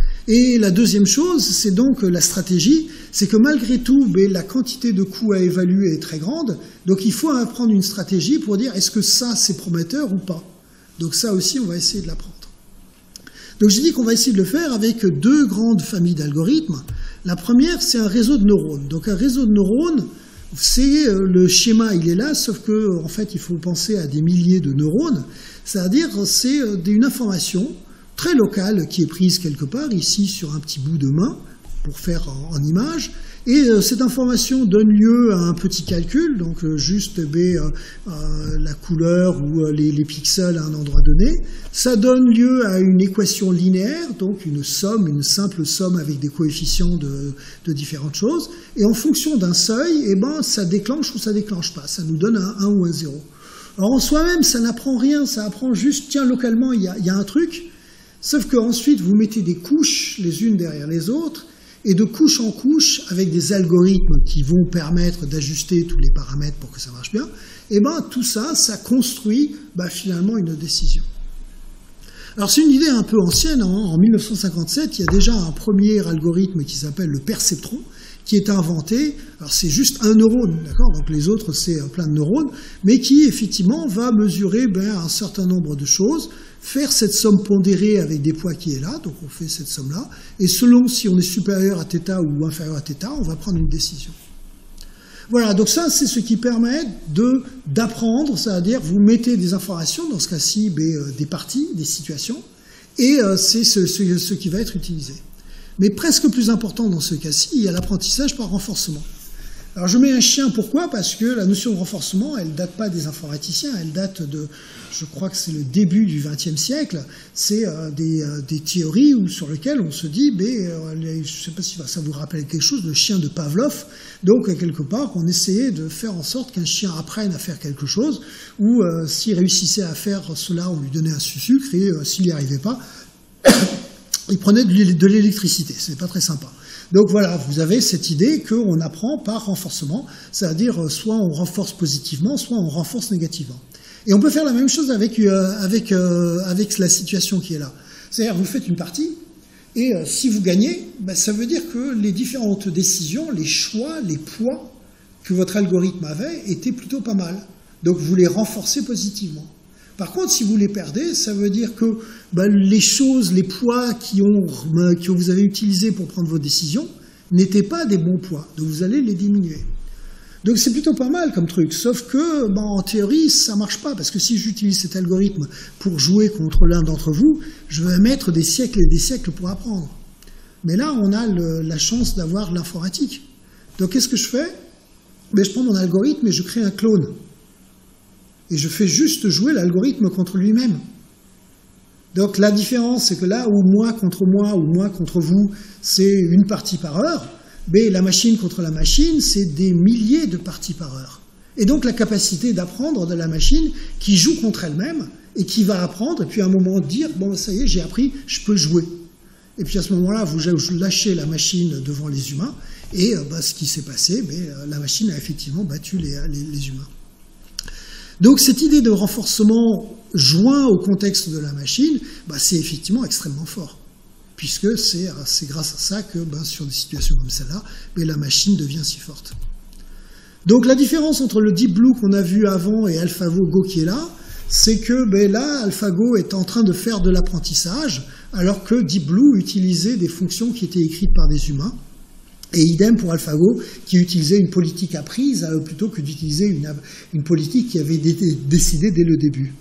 S1: Et la deuxième chose, c'est donc la stratégie, c'est que malgré tout, ben, la quantité de coûts à évaluer est très grande, donc il faut apprendre une stratégie pour dire est-ce que ça c'est prometteur ou pas. Donc ça aussi, on va essayer de l'apprendre. Donc j'ai dit qu'on va essayer de le faire avec deux grandes familles d'algorithmes. La première, c'est un réseau de neurones. Donc un réseau de neurones, c'est le schéma, il est là, sauf que en fait, il faut penser à des milliers de neurones. C'est-à-dire, c'est une information très locale qui est prise quelque part, ici sur un petit bout de main, pour faire en, en image. Et euh, cette information donne lieu à un petit calcul, donc euh, juste eh, euh, euh, la couleur ou euh, les, les pixels à un endroit donné. Ça donne lieu à une équation linéaire, donc une somme, une simple somme avec des coefficients de, de différentes choses. Et en fonction d'un seuil, eh ben, ça déclenche ou ça déclenche pas. Ça nous donne un un ou un zéro. Alors en soi-même, ça n'apprend rien, ça apprend juste, tiens, localement, il y a, il y a un truc. Sauf qu'ensuite, vous mettez des couches les unes derrière les autres, et de couche en couche, avec des algorithmes qui vont permettre d'ajuster tous les paramètres pour que ça marche bien, et ben tout ça, ça construit ben, finalement une décision. Alors c'est une idée un peu ancienne, hein. En mille neuf cent cinquante-sept, il y a déjà un premier algorithme qui s'appelle le perceptron, qui est inventé, alors c'est juste un neurone, d'accord, donc les autres c'est plein de neurones, mais qui effectivement va mesurer ben, un certain nombre de choses, faire cette somme pondérée avec des poids qui est là, donc on fait cette somme-là, et selon si on est supérieur à θ ou inférieur à θ, on va prendre une décision. Voilà, donc ça c'est ce qui permet de d'apprendre, c'est-à-dire vous mettez des informations, dans ce cas-ci ben, des parties, des situations, et euh, c'est ce, ce, ce qui va être utilisé. Mais presque plus important dans ce cas-ci, il y a l'apprentissage par renforcement. Alors je mets un chien, pourquoi? Parce que la notion de renforcement, elle ne date pas des informaticiens, elle date de, je crois que c'est le début du vingtième siècle, c'est euh, des, euh, des théories où, sur lesquelles on se dit, ben, euh, je ne sais pas si ça vous rappelle quelque chose, le chien de Pavlov, donc quelque part on essayait de faire en sorte qu'un chien apprenne à faire quelque chose, ou euh, s'il réussissait à faire cela, on lui donnait un sucre, et euh, s'il n'y arrivait pas, il prenait de l'électricité, c'est pas très sympa. Donc voilà, vous avez cette idée qu'on apprend par renforcement, c'est-à-dire soit on renforce positivement, soit on renforce négativement. Et on peut faire la même chose avec, euh, avec, euh, avec la situation qui est là. C'est-à-dire vous faites une partie, et euh, si vous gagnez, ben, ça veut dire que les différentes décisions, les choix, les poids que votre algorithme avait étaient plutôt pas mal. Donc vous les renforcez positivement. Par contre, si vous les perdez, ça veut dire que ben, les choses, les poids qui ont, ben, que vous avez utilisés pour prendre vos décisions n'étaient pas des bons poids. Donc vous allez les diminuer. Donc c'est plutôt pas mal comme truc. Sauf que, ben, en théorie, ça marche pas. Parce que si j'utilise cet algorithme pour jouer contre l'un d'entre vous, je vais mettre des siècles et des siècles pour apprendre. Mais là, on a le, la chance d'avoir l'informatique. Donc qu'est-ce que je fais? Ben, je prends mon algorithme et je crée un clone. Et je fais juste jouer l'algorithme contre lui-même. Donc la différence, c'est que là où moi contre moi, ou moi contre vous, c'est une partie par heure, mais la machine contre la machine, c'est des milliers de parties par heure. Et donc la capacité d'apprendre de la machine qui joue contre elle-même, et qui va apprendre, et puis à un moment dire, bon ça y est, j'ai appris, je peux jouer. Et puis à ce moment-là, vous lâchez la machine devant les humains, et bah, ce qui s'est passé, mais, la machine a effectivement battu les, les, les humains. Donc cette idée de renforcement joint au contexte de la machine, bah, c'est effectivement extrêmement fort, puisque c'est grâce à ça que bah, sur des situations comme celle-là, bah, la machine devient si forte. Donc la différence entre le Deep Blue qu'on a vu avant et AlphaGo qui est là, c'est que bah, là, AlphaGo est en train de faire de l'apprentissage, alors que Deep Blue utilisait des fonctions qui étaient écrites par des humains. Et idem pour AlphaGo, qui utilisait une politique apprise euh, plutôt que d'utiliser une, une politique qui avait été décidée dès le début.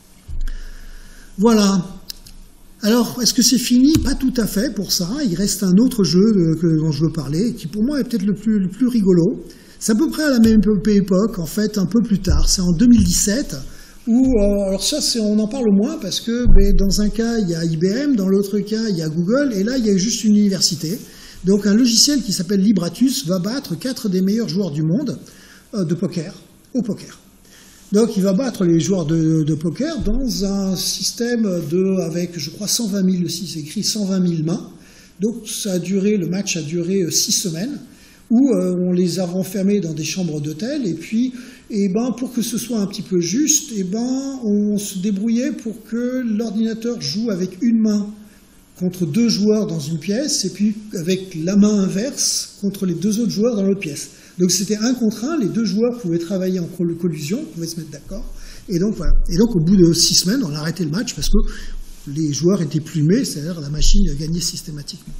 S1: Voilà. Alors, est-ce que c'est fini? Pas tout à fait pour ça. Il reste un autre jeu euh, que, dont je veux parler, qui pour moi est peut-être le plus, le plus rigolo. C'est à peu près à la même époque, en fait, un peu plus tard. C'est en deux mille dix-sept, où, euh, alors ça, on en parle moins, parce que ben, dans un cas, il y a I B M, dans l'autre cas, il y a Google, et là, il y a juste une université. Donc un logiciel qui s'appelle Libratus va battre quatre des meilleurs joueurs du monde euh, de poker, au poker. Donc il va battre les joueurs de, de poker dans un système de, avec je crois cent vingt mille, c'est écrit cent vingt mille mains. Donc ça a duré, le match a duré six semaines, où euh, on les a renfermés dans des chambres d'hôtel, et puis et ben, pour que ce soit un petit peu juste, et ben, on se débrouillait pour que l'ordinateur joue avec une main contre deux joueurs dans une pièce, et puis avec la main inverse contre les deux autres joueurs dans l'autre pièce. Donc c'était un contre un, les deux joueurs pouvaient travailler en collusion, pouvaient se mettre d'accord, et donc voilà. Et donc au bout de six semaines, on a arrêté le match parce que les joueurs étaient plumés, c'est-à-dire la machine gagnait systématiquement.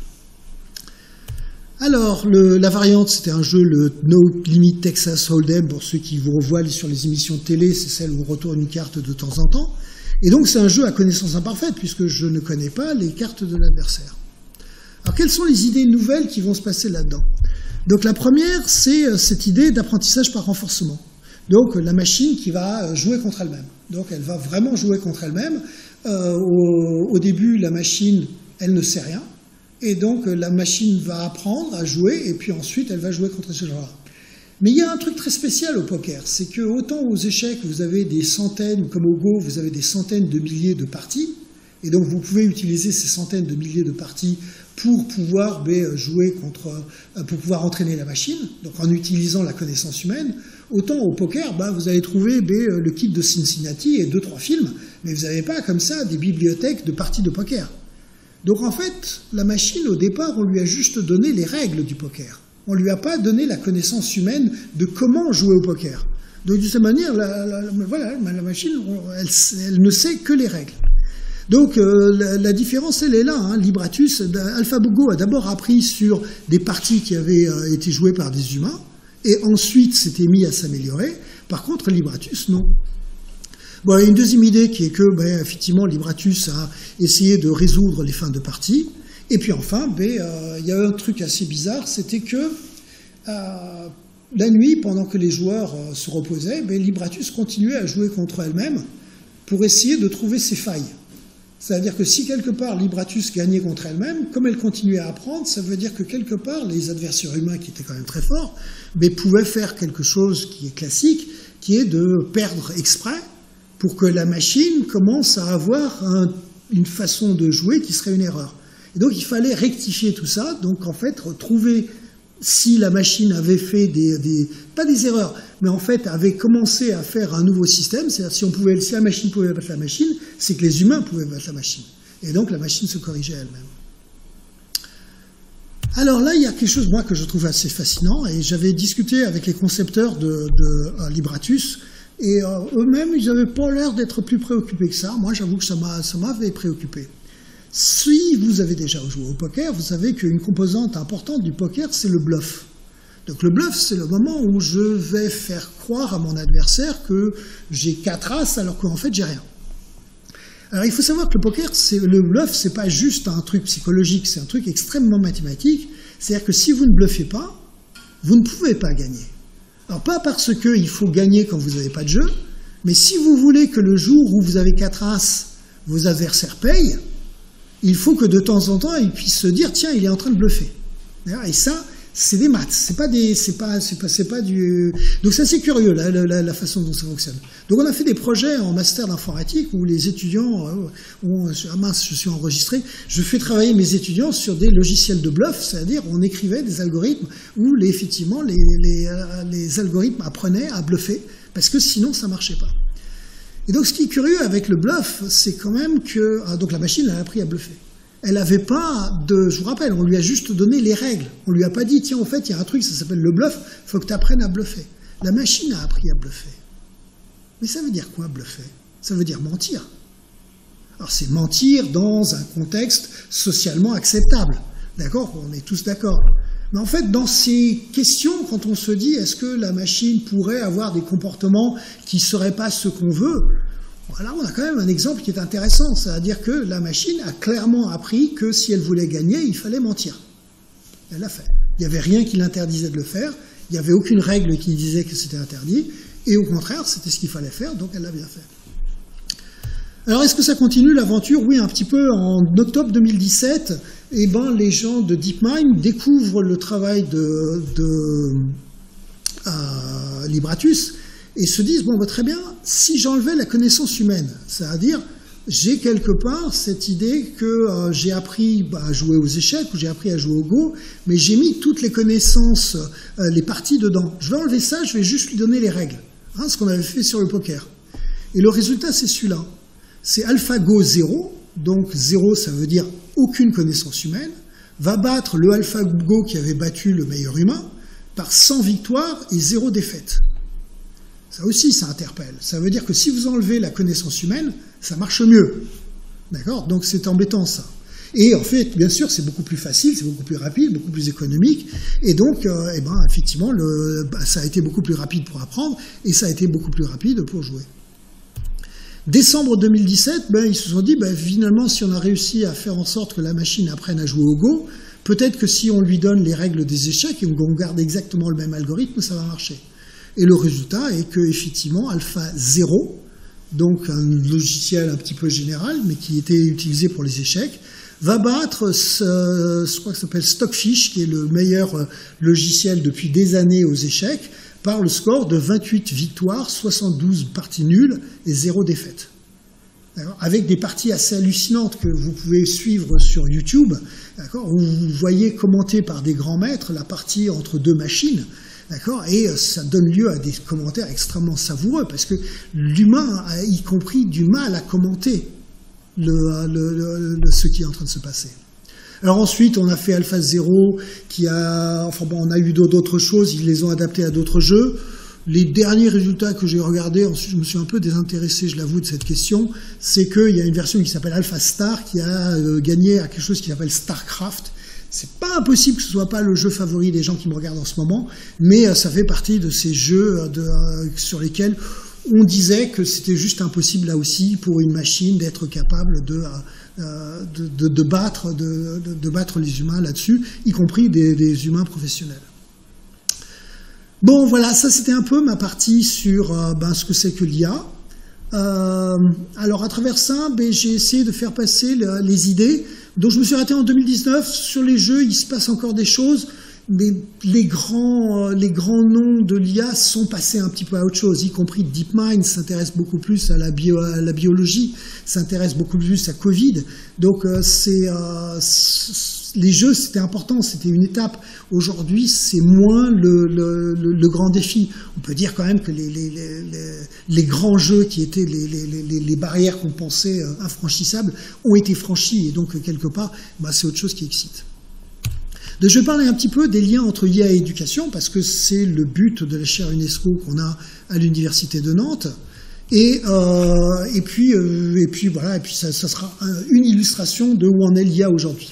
S1: Alors, le, la variante, c'était un jeu, le No Limit Texas Hold'em, pour ceux qui vous revoient sur les émissions de télé, c'est celle où on retourne une carte de temps en temps. Et donc c'est un jeu à connaissance imparfaite, puisque je ne connais pas les cartes de l'adversaire. Alors quelles sont les idées nouvelles qui vont se passer là-dedans? Donc la première, c'est cette idée d'apprentissage par renforcement. Donc la machine qui va jouer contre elle-même. Donc elle va vraiment jouer contre elle-même. Euh, au, au début, la machine, elle ne sait rien. Et donc la machine va apprendre à jouer, et puis ensuite elle va jouer contre ce genre-là. Mais il y a un truc très spécial au poker, c'est que autant aux échecs, vous avez des centaines, comme au Go, vous avez des centaines de milliers de parties, et donc vous pouvez utiliser ces centaines de milliers de parties pour pouvoir ben, jouer contre, pour pouvoir entraîner la machine, donc en utilisant la connaissance humaine. Autant au poker, ben, vous allez trouver ben, le kit de Cincinnati et deux, trois films, mais vous n'avez pas comme ça des bibliothèques de parties de poker. Donc en fait, la machine, au départ, on lui a juste donné les règles du poker. On ne lui a pas donné la connaissance humaine de comment jouer au poker. Donc de cette manière, la, la, voilà, la machine, elle, elle ne sait que les règles. Donc euh, la, la différence, elle est là. Hein. Libratus, AlphaGo a d'abord appris sur des parties qui avaient euh, été jouées par des humains, et ensuite s'était mis à s'améliorer. Par contre, Libratus, non. Bon, il y a une deuxième idée qui est que, ben, effectivement, Libratus a essayé de résoudre les fins de partie. Et puis enfin, ben, euh, il y a un truc assez bizarre, c'était que euh, la nuit, pendant que les joueurs euh, se reposaient, ben, Libratus continuait à jouer contre elle-même pour essayer de trouver ses failles. C'est-à-dire que si quelque part Libratus gagnait contre elle-même, comme elle continuait à apprendre, ça veut dire que quelque part les adversaires humains, qui étaient quand même très forts, ben, pouvaient faire quelque chose qui est classique, qui est de perdre exprès pour que la machine commence à avoir un, une façon de jouer qui serait une erreur. Et donc il fallait rectifier tout ça, donc en fait retrouver si la machine avait fait des, des pas des erreurs, mais en fait avait commencé à faire un nouveau système, c'est-à-dire si on pouvait, si la machine pouvait battre la machine, c'est que les humains pouvaient battre la machine. Et donc la machine se corrigeait elle-même. Alors là, il y a quelque chose, moi, que je trouve assez fascinant, et j'avais discuté avec les concepteurs de, de euh, Libratus, et euh, eux-mêmes, ils n'avaient pas l'air d'être plus préoccupés que ça. Moi, j'avoue que ça m'avait préoccupé. Si vous avez déjà joué au poker, vous savez qu'une composante importante du poker, c'est le bluff. Donc le bluff, c'est le moment où je vais faire croire à mon adversaire que j'ai quatre as alors qu'en fait, j'ai rien. Alors il faut savoir que le poker, le bluff, c'est pas juste un truc psychologique, c'est un truc extrêmement mathématique. C'est-à-dire que si vous ne bluffez pas, vous ne pouvez pas gagner. Alors pas parce qu'il faut gagner quand vous n'avez pas de jeu, mais si vous voulez que le jour où vous avez quatre as, vos adversaires payent, il faut que de temps en temps, ils puissent se dire, tiens, il est en train de bluffer. Et ça, c'est des maths, c'est pas des, c'est pas, c'est pas, c'est pas du. Donc c'est assez curieux la, la, la façon dont ça fonctionne. Donc on a fait des projets en master d'informatique où les étudiants, où, ah mince, je suis enregistré, je fais travailler mes étudiants sur des logiciels de bluff, c'est-à-dire on écrivait des algorithmes où les, effectivement les, les, les algorithmes apprenaient à bluffer parce que sinon ça marchait pas. Et donc ce qui est curieux avec le bluff, c'est quand même que ah, donc la machine elle a appris à bluffer. Elle n'avait pas de... Je vous rappelle, on lui a juste donné les règles. On lui a pas dit, tiens, en fait, il y a un truc, ça s'appelle le bluff, il faut que tu apprennes à bluffer. La machine a appris à bluffer. Mais ça veut dire quoi, bluffer? Ça veut dire mentir. Alors, c'est mentir dans un contexte socialement acceptable. D'accord? On est tous d'accord. Mais en fait, dans ces questions, quand on se dit, est-ce que la machine pourrait avoir des comportements qui ne seraient pas ce qu'on veut? Voilà, on a quand même un exemple qui est intéressant, c'est-à-dire que la machine a clairement appris que si elle voulait gagner, il fallait mentir. Elle l'a fait. Il n'y avait rien qui l'interdisait de le faire, il n'y avait aucune règle qui disait que c'était interdit, et au contraire, c'était ce qu'il fallait faire, donc elle l'a bien fait. Alors, est-ce que ça continue l'aventure? Oui, un petit peu. En octobre deux mille dix-sept, eh ben, les gens de DeepMind découvrent le travail de, de euh, Libratus, et se disent, bon, bah, très bien, si j'enlevais la connaissance humaine, c'est-à-dire, j'ai quelque part cette idée que euh, j'ai appris bah, à jouer aux échecs, ou j'ai appris à jouer au Go, mais j'ai mis toutes les connaissances, euh, les parties dedans. Je vais enlever ça, je vais juste lui donner les règles, hein, ce qu'on avait fait sur le poker. Et le résultat, c'est celui-là. C'est AlphaGo zéro, donc zéro, ça veut dire aucune connaissance humaine, va battre le AlphaGo qui avait battu le meilleur humain par cent victoires et zéro défaite. Ça aussi, ça interpelle. Ça veut dire que si vous enlevez la connaissance humaine, ça marche mieux. D'accord? Donc c'est embêtant, ça. Et en fait, bien sûr, c'est beaucoup plus facile, c'est beaucoup plus rapide, beaucoup plus économique. Et donc, euh, eh ben, effectivement, le, bah, ça a été beaucoup plus rapide pour apprendre et ça a été beaucoup plus rapide pour jouer. Décembre deux mille dix-sept, ben, ils se sont dit, ben, finalement, si on a réussi à faire en sorte que la machine apprenne à jouer au Go, peut-être que si on lui donne les règles des échecs et qu'on garde exactement le même algorithme, ça va marcher. Et le résultat est que, effectivement, Alpha zéro, donc un logiciel un petit peu général, mais qui était utilisé pour les échecs, va battre ce, je crois que ça s'appelle Stockfish, qui est le meilleur logiciel depuis des années aux échecs, par le score de vingt-huit victoires, soixante-douze parties nulles et zéro défaite. Avec des parties assez hallucinantes que vous pouvez suivre sur YouTube, où vous voyez commenter par des grands maîtres la partie entre deux machines. D'accord? Et ça donne lieu à des commentaires extrêmement savoureux, parce que l'humain a y compris du mal à commenter le, le, le, le, ce qui est en train de se passer. Alors ensuite, on a fait Alpha zéro, qui a, enfin bon, on a eu d'autres choses, ils les ont adaptés à d'autres jeux. Les derniers résultats que j'ai regardés, ensuite je me suis un peu désintéressé, je l'avoue, de cette question, c'est qu'il y a une version qui s'appelle Alpha Star, qui a euh, gagné à quelque chose qui s'appelle StarCraft. C'est pas impossible que ce soit pas le jeu favori des gens qui me regardent en ce moment, mais euh, ça fait partie de ces jeux de, euh, sur lesquels on disait que c'était juste impossible là aussi pour une machine d'être capable de, euh, de, de, de, battre, de, de, de battre les humains là-dessus, y compris des, des humains professionnels. Bon, voilà, ça c'était un peu ma partie sur euh, ben, ce que c'est que l'I A. Euh, alors à travers ça, ben, j'ai essayé de faire passer le, les idées. Donc je me suis arrêté en deux mille dix-neuf. Sur les jeux, il se passe encore des choses. mais les grands, les grands noms de l'I A sont passés un petit peu à autre chose, y compris DeepMind s'intéresse beaucoup plus à la, bio, à la biologie, s'intéresse beaucoup plus à Covid. Donc euh, c'est, euh, les jeux, c'était important, c'était une étape. Aujourd'hui, c'est moins le, le, le, le grand défi. On peut dire quand même que les, les, les, les grands jeux qui étaient les, les, les, les barrières qu'on pensait infranchissables ont été franchies. Et donc, quelque part, bah, c'est autre chose qui excite. Donc, je vais parler un petit peu des liens entre I A et éducation, parce que c'est le but de la chaire UNESCO qu'on a à l'Université de Nantes. Et, euh, et, puis, euh, et puis, voilà, et puis ça, ça sera une illustration de où en est l'I A aujourd'hui.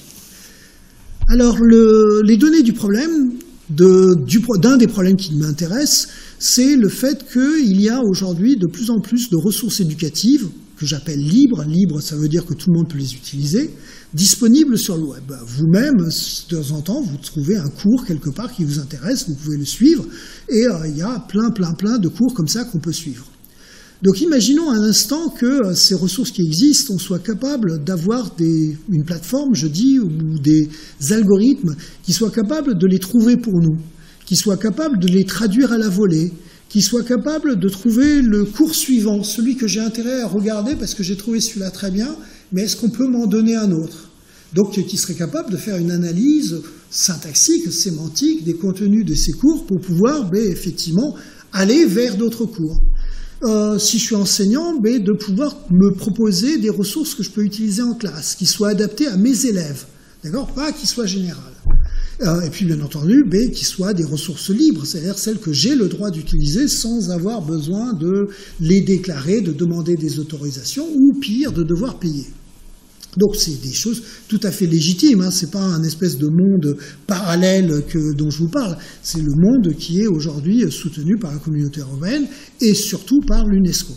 S1: Alors, le, les données du problème, de, du, d'un des problèmes qui m'intéresse, c'est le fait qu'il y a aujourd'hui de plus en plus de ressources éducatives, que j'appelle libres. Libres, ça veut dire que tout le monde peut les utiliser, disponibles sur le web. Vous-même, de temps en temps, vous trouvez un cours quelque part qui vous intéresse, vous pouvez le suivre, et euh, il y a plein, plein, plein de cours comme ça qu'on peut suivre. Donc imaginons un instant que ces ressources qui existent, on soit capable d'avoir des, une plateforme, je dis, ou des algorithmes qui soient capables de les trouver pour nous, qui soient capables de les traduire à la volée, qui soient capables de trouver le cours suivant, celui que j'ai intérêt à regarder parce que j'ai trouvé celui-là très bien, mais est-ce qu'on peut m'en donner un autre? Donc qui serait capable de faire une analyse syntaxique, sémantique des contenus de ces cours pour pouvoir ben, effectivement aller vers d'autres cours. Euh, si je suis enseignant, ben, de pouvoir me proposer des ressources que je peux utiliser en classe, qui soient adaptées à mes élèves, d'accord, pas qui soient générales. Euh, et puis, bien entendu, ben, qui soient des ressources libres, c'est-à-dire celles que j'ai le droit d'utiliser sans avoir besoin de les déclarer, de demander des autorisations, ou pire, de devoir payer. Donc c'est des choses tout à fait légitimes, hein. C'est pas un espèce de monde parallèle que, dont je vous parle, c'est le monde qui est aujourd'hui soutenu par la communauté européenne et surtout par l'UNESCO.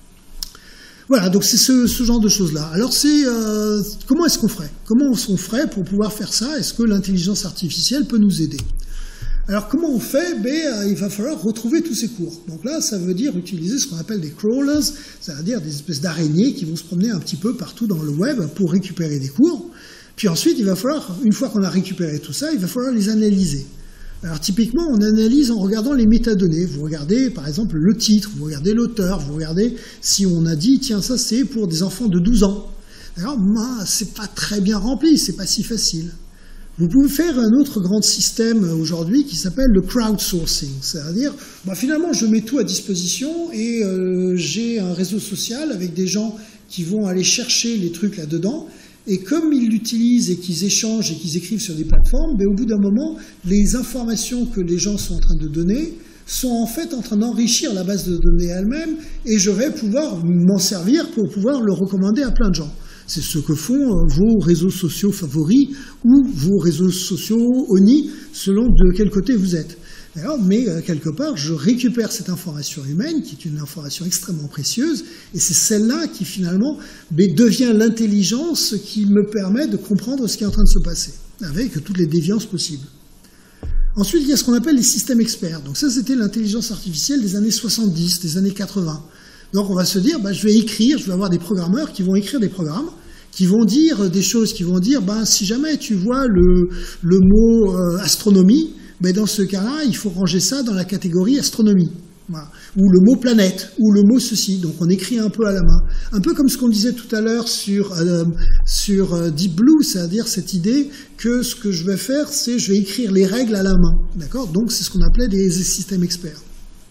S1: Voilà, donc c'est ce, ce genre de choses-là. Alors c'est euh, comment est-ce qu'on ferait? Comment on ferait pour pouvoir faire ça? Est-ce que l'intelligence artificielle peut nous aider? Alors comment on fait? Ben, il va falloir retrouver tous ces cours. Donc là, ça veut dire utiliser ce qu'on appelle des crawlers, c'est-à-dire des espèces d'araignées qui vont se promener un petit peu partout dans le web pour récupérer des cours. Puis ensuite, il va falloir, une fois qu'on a récupéré tout ça, il va falloir les analyser. Alors typiquement, on analyse en regardant les métadonnées. Vous regardez par exemple le titre, vous regardez l'auteur, vous regardez si on a dit, tiens, ça c'est pour des enfants de douze ans. Alors, bah, c'est pas très bien rempli, c'est pas si facile. Vous pouvez faire un autre grand système aujourd'hui qui s'appelle le crowdsourcing, c'est-à-dire bah finalement je mets tout à disposition et euh, j'ai un réseau social avec des gens qui vont aller chercher les trucs là-dedans et comme ils l'utilisent et qu'ils échangent et qu'ils écrivent sur des plateformes, ben, au bout d'un moment, les informations que les gens sont en train de donner sont en fait en train d'enrichir la base de données elle-même et je vais pouvoir m'en servir pour pouvoir le recommander à plein de gens. C'est ce que font vos réseaux sociaux favoris ou vos réseaux sociaux O N I, selon de quel côté vous êtes. Alors, mais quelque part, je récupère cette information humaine, qui est une information extrêmement précieuse, et c'est celle-là qui finalement devient l'intelligence qui me permet de comprendre ce qui est en train de se passer, avec toutes les déviances possibles. Ensuite, il y a ce qu'on appelle les systèmes experts. Donc ça, c'était l'intelligence artificielle des années soixante-dix, des années quatre-vingts. Donc on va se dire, bah, je vais écrire, je vais avoir des programmeurs qui vont écrire des programmes, qui vont dire des choses, qui vont dire, bah, si jamais tu vois le, le mot euh, astronomie, bah, dans ce cas-là, il faut ranger ça dans la catégorie astronomie. Voilà. Ou le mot planète, ou le mot ceci. Donc on écrit un peu à la main. Un peu comme ce qu'on disait tout à l'heure sur, euh, sur euh, Deep Blue, c'est-à-dire cette idée que ce que je vais faire, c'est je vais écrire les règles à la main. D'accord ? Donc c'est ce qu'on appelait des systèmes experts.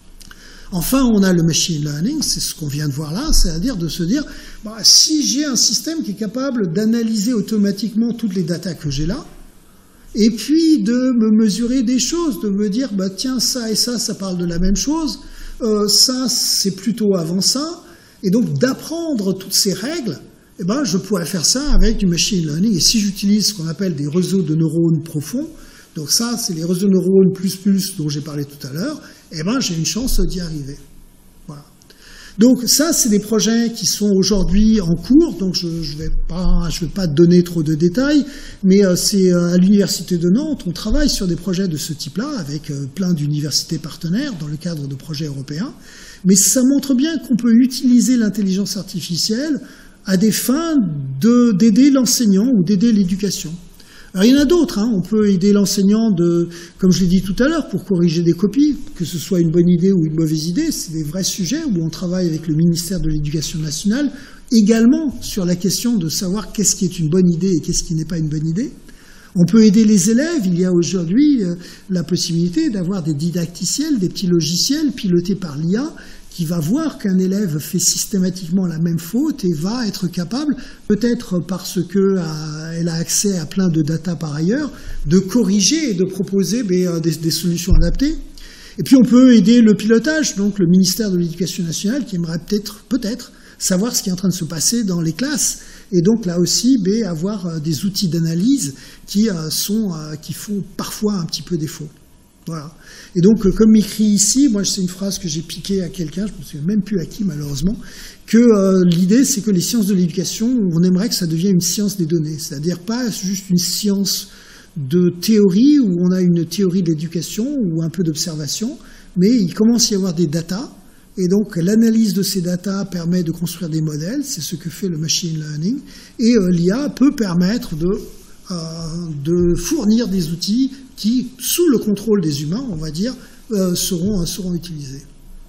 S1: Enfin, on a le machine learning, c'est ce qu'on vient de voir là, c'est-à-dire de se dire, bah, si j'ai un système qui est capable d'analyser automatiquement toutes les datas que j'ai là, et puis de me mesurer des choses, de me dire, bah, tiens, ça et ça, ça parle de la même chose, euh, ça, c'est plutôt avant ça, et donc d'apprendre toutes ces règles, eh ben, je pourrais faire ça avec du machine learning, et si j'utilise ce qu'on appelle des réseaux de neurones profonds, donc ça, c'est les réseaux de neurones plus plus dont j'ai parlé tout à l'heure, eh ben, j'ai une chance d'y arriver. Voilà. Donc ça, c'est des projets qui sont aujourd'hui en cours, donc je ne vais pas, je vais pas donner trop de détails, mais euh, c'est euh, à l'Université de Nantes, on travaille sur des projets de ce type-là, avec euh, plein d'universités partenaires dans le cadre de projets européens, mais ça montre bien qu'on peut utiliser l'intelligence artificielle à des fins de, d'aider l'enseignant ou d'aider l'éducation. Alors il y en a d'autres, hein. On peut aider l'enseignant, de, comme je l'ai dit tout à l'heure, pour corriger des copies, que ce soit une bonne idée ou une mauvaise idée, c'est des vrais sujets où on travaille avec le ministère de l'Éducation nationale, également sur la question de savoir qu'est-ce qui est une bonne idée et qu'est-ce qui n'est pas une bonne idée. On peut aider les élèves, il y a aujourd'hui euh, la possibilité d'avoir des didacticiels, des petits logiciels pilotés par l'I A, qui va voir qu'un élève fait systématiquement la même faute et va être capable, peut-être parce qu'elle a accès à plein de data par ailleurs, de corriger et de proposer des, des solutions adaptées. Et puis on peut aider le pilotage, donc le ministère de l'Éducation nationale qui aimerait peut-être, peut-être, savoir ce qui est en train de se passer dans les classes. Et donc là aussi, avoir des outils d'analyse qui, sont, qui font parfois un petit peu défaut. Voilà. Et donc, comme écrit ici, moi c'est une phrase que j'ai piquée à quelqu'un, je ne me souviens même plus à qui malheureusement, que euh, l'idée c'est que les sciences de l'éducation, on aimerait que ça devienne une science des données, c'est-à-dire pas juste une science de théorie où on a une théorie de l'éducation ou un peu d'observation, mais il commence à y avoir des datas, et donc l'analyse de ces datas permet de construire des modèles, c'est ce que fait le machine learning, et euh, l'I A peut permettre de, euh, de fournir des outils qui, sous le contrôle des humains, on va dire, euh, seront, seront utilisés.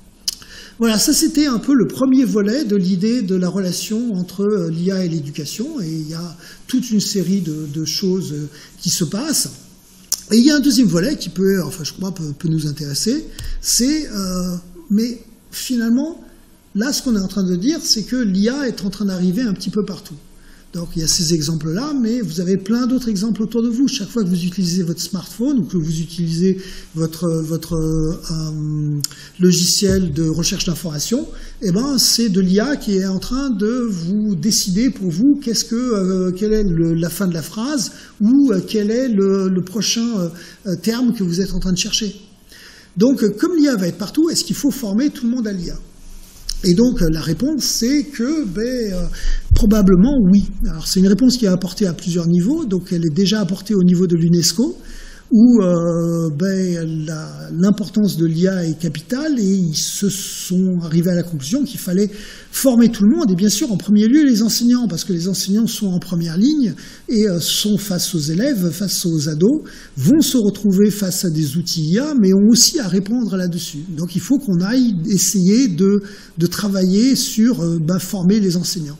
S1: Voilà, ça c'était un peu le premier volet de l'idée de la relation entre euh, l'I A et l'éducation, et il y a toute une série de, de choses euh, qui se passent. Et il y a un deuxième volet qui peut, enfin je crois, peut, peut nous intéresser, c'est, euh, mais finalement, là ce qu'on est en train de dire, c'est que l'I A est en train d'arriver un petit peu partout. Donc il y a ces exemples-là, mais vous avez plein d'autres exemples autour de vous. Chaque fois que vous utilisez votre smartphone ou que vous utilisez votre, votre euh, logiciel de recherche d'information, eh ben, c'est de l'I A qui est en train de vous décider pour vous qu'est-ce que, euh, quelle est le, la fin de la phrase ou euh, quel est le, le prochain euh, terme que vous êtes en train de chercher. Donc comme l'I A va être partout, est-ce qu'il faut former tout le monde à l'I A ? Et donc la réponse c'est que ben, euh, probablement oui. Alors c'est une réponse qui est apportée à plusieurs niveaux, donc elle est déjà apportée au niveau de l'UNESCO, où euh, ben, l'importance de l'I A est capitale et ils se sont arrivés à la conclusion qu'il fallait former tout le monde et bien sûr en premier lieu les enseignants, parce que les enseignants sont en première ligne et euh, sont face aux élèves, face aux ados, vont se retrouver face à des outils I A mais ont aussi à répondre là-dessus. Donc il faut qu'on aille essayer de, de travailler sur euh, ben, former les enseignants.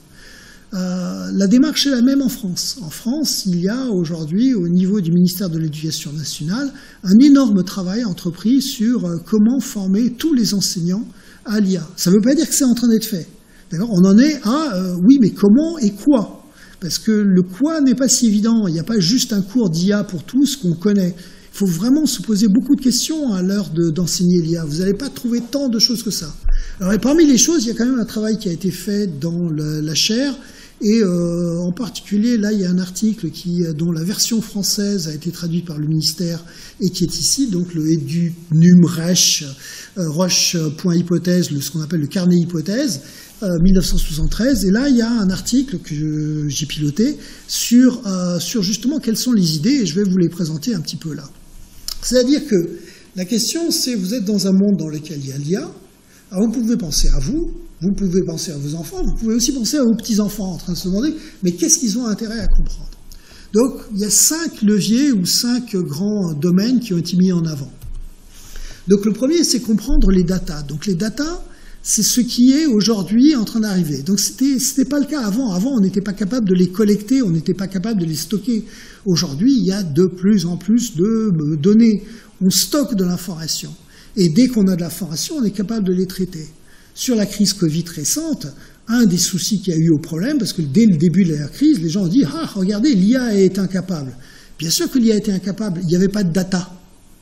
S1: Euh, la démarche est la même en France. En France, il y a aujourd'hui, au niveau du ministère de l'Éducation nationale, un énorme travail entrepris sur euh, comment former tous les enseignants à l'I A. Ça ne veut pas dire que c'est en train d'être fait. D'ailleurs, on en est à, euh, oui, mais comment et quoi ? Parce que le quoi n'est pas si évident. Il n'y a pas juste un cours d'I A pour tous qu'on connaît. Il faut vraiment se poser beaucoup de questions à l'heure d'enseigner l'I A. Vous n'allez pas trouver tant de choses que ça. Alors, et parmi les choses, il y a quand même un travail qui a été fait dans le, la chaire. Et euh, en particulier, là, il y a un article qui, dont la version française a été traduite par le ministère et qui est ici, donc le EduNumRech, euh, Roche.hypothèse, ce qu'on appelle le carnet hypothèse, euh, mille neuf cent soixante-treize. Et là, il y a un article que j'ai piloté sur, euh, sur justement quelles sont les idées, et je vais vous les présenter un petit peu là. C'est-à-dire que la question, c'est, vous êtes dans un monde dans lequel il y a l'I A, alors vous pouvez penser à vous, vous pouvez penser à vos enfants, vous pouvez aussi penser à vos petits-enfants en train de se demander, mais qu'est-ce qu'ils ont intérêt à comprendre? Donc, il y a cinq leviers ou cinq grands domaines qui ont été mis en avant. Donc, le premier, c'est comprendre les datas. Donc, les datas, c'est ce qui est aujourd'hui en train d'arriver. Donc, c'était, c'était pas le cas avant. Avant, on n'était pas capable de les collecter, on n'était pas capable de les stocker. Aujourd'hui, il y a de plus en plus de données. On stocke de l'information. Et dès qu'on a de l'information, on est capable de les traiter. Sur la crise Covid récente, un des soucis qu'il y a eu au problème, parce que dès le début de la crise, les gens ont dit « Ah, regardez, l'I A est incapable ». Bien sûr que l'I A était incapable, il n'y avait pas de data.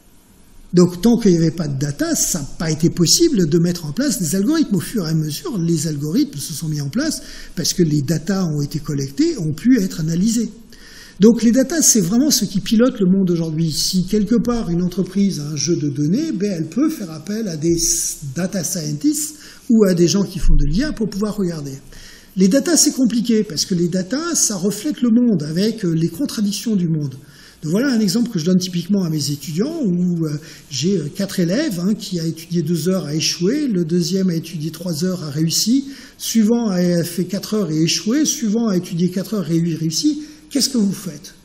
S1: Donc tant qu'il n'y avait pas de data, ça n'a pas été possible de mettre en place des algorithmes. Au fur et à mesure, les algorithmes se sont mis en place parce que les datas ont été collectées, ont pu être analysées. Donc les datas, c'est vraiment ce qui pilote le monde aujourd'hui. Si quelque part une entreprise a un jeu de données, ben, elle peut faire appel à des data scientists ou à des gens qui font de l'I A pour pouvoir regarder. Les datas, c'est compliqué, parce que les datas, ça reflète le monde, avec les contradictions du monde. Donc voilà un exemple que je donne typiquement à mes étudiants, où euh, j'ai quatre élèves, hein, qui a étudié deux heures a échoué, le deuxième a étudié trois heures a réussi, suivant a fait quatre heures et échoué, suivant a étudié quatre heures et réussi. Qu'est-ce que vous faites?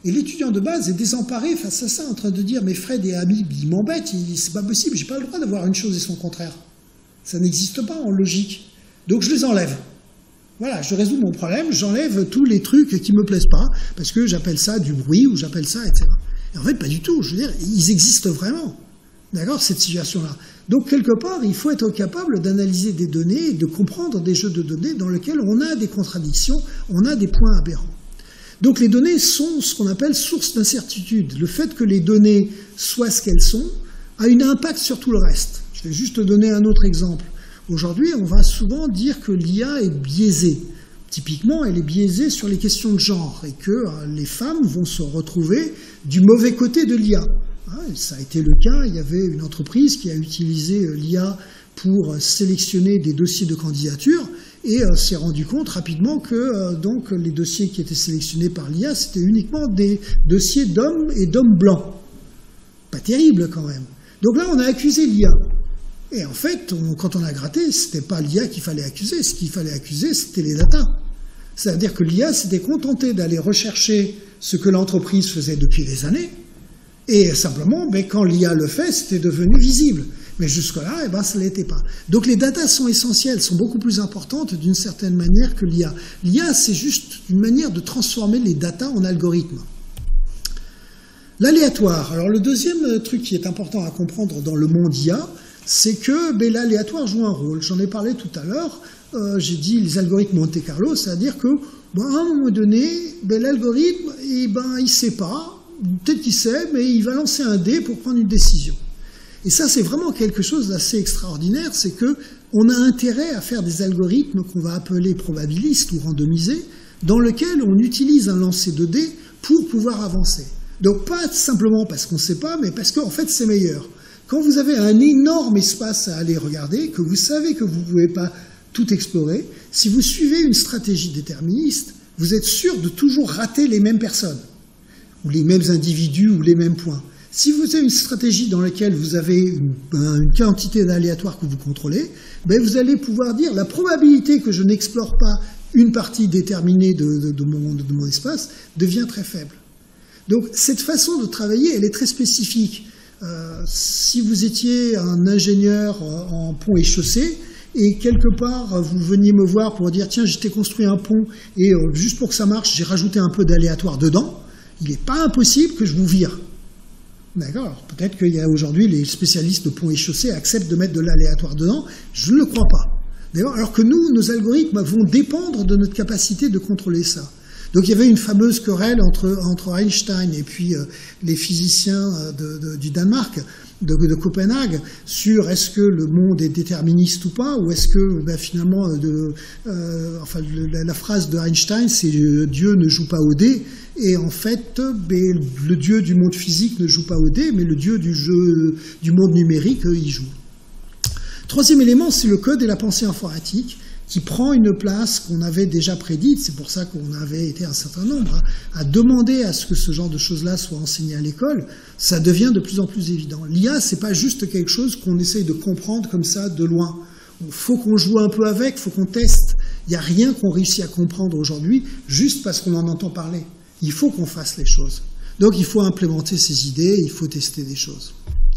S1: Et l'étudiant de base est désemparé face à ça, en train de dire « Mais Fred et Ami, ils m'embêtent, c'est pas possible, j'ai pas le droit d'avoir une chose et son contraire. Ça n'existe pas en logique. Donc je les enlève. Voilà, je résous mon problème, j'enlève tous les trucs qui me plaisent pas, parce que j'appelle ça du bruit, ou j'appelle ça, et cetera. Et en fait, pas du tout, je veux dire, ils existent vraiment. D'accord, cette situation-là. Donc, quelque part, il faut être capable d'analyser des données, de comprendre des jeux de données dans lesquels on a des contradictions, on a des points aberrants. Donc, les données sont ce qu'on appelle source d'incertitude. Le fait que les données soient ce qu'elles sont a un impact sur tout le reste. Je vais juste donner un autre exemple. Aujourd'hui, on va souvent dire que l'I A est biaisée. Typiquement, elle est biaisée sur les questions de genre et que les femmes vont se retrouver du mauvais côté de l'I A. Ça a été le cas, il y avait une entreprise qui a utilisé l'I A pour sélectionner des dossiers de candidature et s'est rendu compte rapidement que donc, les dossiers qui étaient sélectionnés par l'I A, c'était uniquement des dossiers d'hommes et d'hommes blancs. Pas terrible quand même. Donc là, on a accusé l'I A. Et en fait, on, quand on a gratté, c'était pas l'I A qu'il fallait accuser, ce qu'il fallait accuser, c'était les datas. C'est-à-dire que l'I A s'était contentée d'aller rechercher ce que l'entreprise faisait depuis des années, et simplement, ben, quand l'I A le fait, c'était devenu visible. Mais jusque-là, eh ben, ça ne l'était pas. Donc les datas sont essentielles, sont beaucoup plus importantes d'une certaine manière que l'I A. L'I A, c'est juste une manière de transformer les datas en algorithmes. L'aléatoire. Alors le deuxième truc qui est important à comprendre dans le monde I A, c'est que ben, l'aléatoire joue un rôle. J'en ai parlé tout à l'heure, euh, j'ai dit les algorithmes Monte Carlo, c'est-à-dire que ben, à un moment donné, ben, l'algorithme, eh ben, il ne sait pas, peut-être qu'il sait, mais il va lancer un dé pour prendre une décision. Et ça, c'est vraiment quelque chose d'assez extraordinaire, c'est que on a intérêt à faire des algorithmes qu'on va appeler probabilistes ou randomisés, dans lesquels on utilise un lancer de dés pour pouvoir avancer. Donc pas simplement parce qu'on ne sait pas, mais parce qu'en fait c'est meilleur. Quand vous avez un énorme espace à aller regarder, que vous savez que vous ne pouvez pas tout explorer, si vous suivez une stratégie déterministe, vous êtes sûr de toujours rater les mêmes personnes, ou les mêmes individus, ou les mêmes points. Si vous avez une stratégie dans laquelle vous avez une, une quantité d'aléatoires que vous contrôlez, ben vous allez pouvoir dire la probabilité que je n'explore pas une partie déterminée de, de, de, mon, de mon espace devient très faible. Donc cette façon de travailler, elle est très spécifique. Euh, si vous étiez un ingénieur en pont et chaussée, et quelque part vous veniez me voir pour dire tiens, j'ai construit un pont et euh, juste pour que ça marche, j'ai rajouté un peu d'aléatoire dedans, il n'est pas impossible que je vous vire. D'accord. Peut-être qu'il y a aujourd'hui les spécialistes de ponts et chaussées acceptent de mettre de l'aléatoire dedans. Je ne le crois pas. D'ailleurs, alors que nous, nos algorithmes vont dépendre de notre capacité de contrôler ça. Donc il y avait une fameuse querelle entre, entre Einstein et puis euh, les physiciens de, de, du Danemark, de, de Copenhague, sur est-ce que le monde est déterministe ou pas, ou est-ce que ben, finalement, de, euh, enfin, le, la, la phrase de Einstein, c'est « Dieu ne joue pas au dé », et en fait, ben, le Dieu du monde physique ne joue pas au dé, mais le Dieu du, jeu, du monde numérique, il joue. Troisième élément, c'est le code et la pensée informatique, qui prend une place qu'on avait déjà prédite, c'est pour ça qu'on avait été un certain nombre, hein, à demander à ce que ce genre de choses-là soit enseigné à l'école, ça devient de plus en plus évident. L'I A, c'est pas juste quelque chose qu'on essaye de comprendre comme ça de loin. Il faut qu'on joue un peu avec, il faut qu'on teste. Il n'y a rien qu'on réussit à comprendre aujourd'hui juste parce qu'on en entend parler. Il faut qu'on fasse les choses. Donc il faut implémenter ces idées, il faut tester des choses.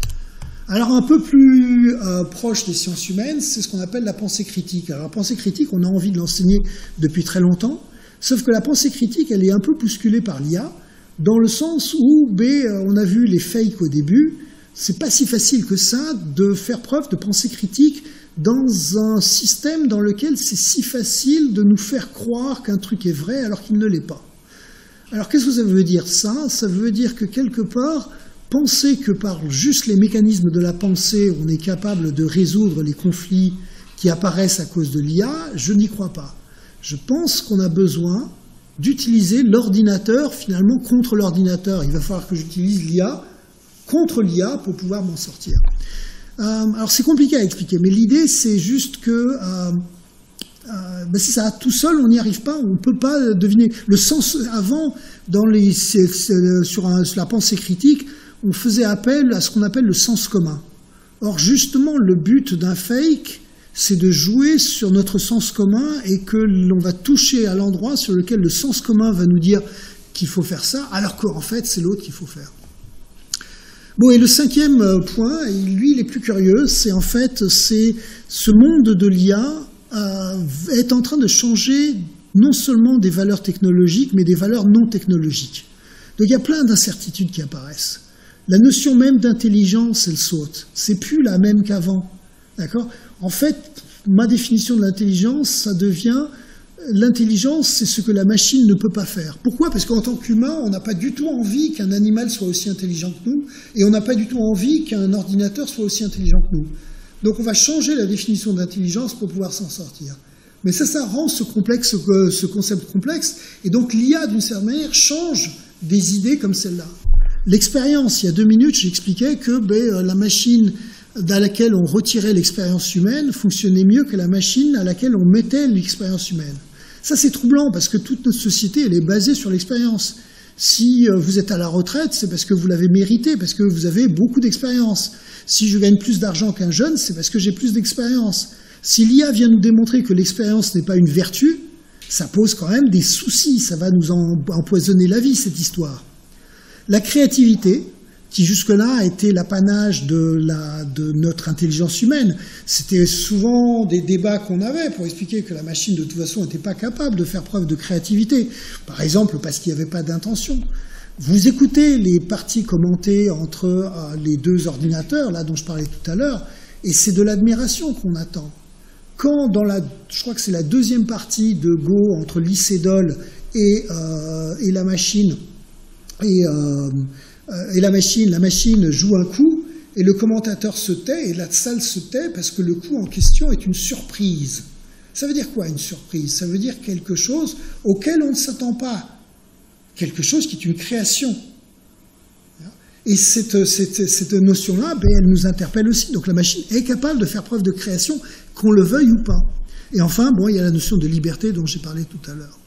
S1: Alors un peu plus euh, proche des sciences humaines, c'est ce qu'on appelle la pensée critique. Alors la pensée critique, on a envie de l'enseigner depuis très longtemps, sauf que la pensée critique, elle est un peu bousculée par l'I A, dans le sens où, ben, on a vu les fakes au début, c'est pas si facile que ça de faire preuve de pensée critique dans un système dans lequel c'est si facile de nous faire croire qu'un truc est vrai alors qu'il ne l'est pas. Alors qu'est-ce que ça veut dire ça? Ça veut dire que quelque part, penser que par juste les mécanismes de la pensée, on est capable de résoudre les conflits qui apparaissent à cause de l'I A, je n'y crois pas. Je pense qu'on a besoin d'utiliser l'ordinateur finalement contre l'ordinateur. Il va falloir que j'utilise l'I A contre l'I A pour pouvoir m'en sortir. Euh, alors c'est compliqué à expliquer, mais l'idée c'est juste que euh, euh, ben c'est ça, tout seul on n'y arrive pas, on ne peut pas deviner. Le sens avant, dans les, c'est, c'est, sur, un, sur la pensée critique, on faisait appel à ce qu'on appelle le sens commun. Or, justement, le but d'un fake, c'est de jouer sur notre sens commun et que l'on va toucher à l'endroit sur lequel le sens commun va nous dire qu'il faut faire ça, alors qu'en fait, c'est l'autre qu'il faut faire. Bon, et le cinquième point, et lui, il est plus curieux, c'est en fait, c'est ce monde de l'I A euh, est en train de changer non seulement des valeurs technologiques, mais des valeurs non technologiques. Donc il y a plein d'incertitudes qui apparaissent. La notion même d'intelligence, elle saute. C'est plus la même qu'avant. D'accord ? En fait, ma définition de l'intelligence, ça devient... L'intelligence, c'est ce que la machine ne peut pas faire. Pourquoi ? Parce qu'en tant qu'humain, on n'a pas du tout envie qu'un animal soit aussi intelligent que nous, et on n'a pas du tout envie qu'un ordinateur soit aussi intelligent que nous. Donc on va changer la définition d'intelligence pour pouvoir s'en sortir. Mais ça, ça rend ce, complexe, ce concept complexe, et donc l'I A, d'une certaine manière, change des idées comme celle-là. L'expérience, il y a deux minutes, j'expliquais que ben, la machine à laquelle on retirait l'expérience humaine fonctionnait mieux que la machine à laquelle on mettait l'expérience humaine. Ça, c'est troublant, parce que toute notre société, elle est basée sur l'expérience. Si vous êtes à la retraite, c'est parce que vous l'avez mérité, parce que vous avez beaucoup d'expérience. Si je gagne plus d'argent qu'un jeune, c'est parce que j'ai plus d'expérience. Si l'I A vient nous démontrer que l'expérience n'est pas une vertu, ça pose quand même des soucis, ça va nous empoisonner la vie, cette histoire. La créativité, qui jusque-là a été l'apanage de, la, de notre intelligence humaine. C'était souvent des débats qu'on avait pour expliquer que la machine, de toute façon, n'était pas capable de faire preuve de créativité. Par exemple, parce qu'il n'y avait pas d'intention. Vous écoutez les parties commentées entre euh, les deux ordinateurs, là dont je parlais tout à l'heure, et c'est de l'admiration qu'on attend. Quand, dans la, je crois que c'est la deuxième partie de Go, entre Lycédol et, euh, et la machine, et... Euh, Et la machine, la machine joue un coup, et le commentateur se tait, et la salle se tait, parce que le coup en question est une surprise. Ça veut dire quoi, une surprise ? Ça veut dire quelque chose auquel on ne s'attend pas. Quelque chose qui est une création. Et cette, cette, cette notion-là, ben, elle nous interpelle aussi. Donc la machine est capable de faire preuve de création, qu'on le veuille ou pas. Et enfin, bon, il y a la notion de liberté dont j'ai parlé tout à l'heure.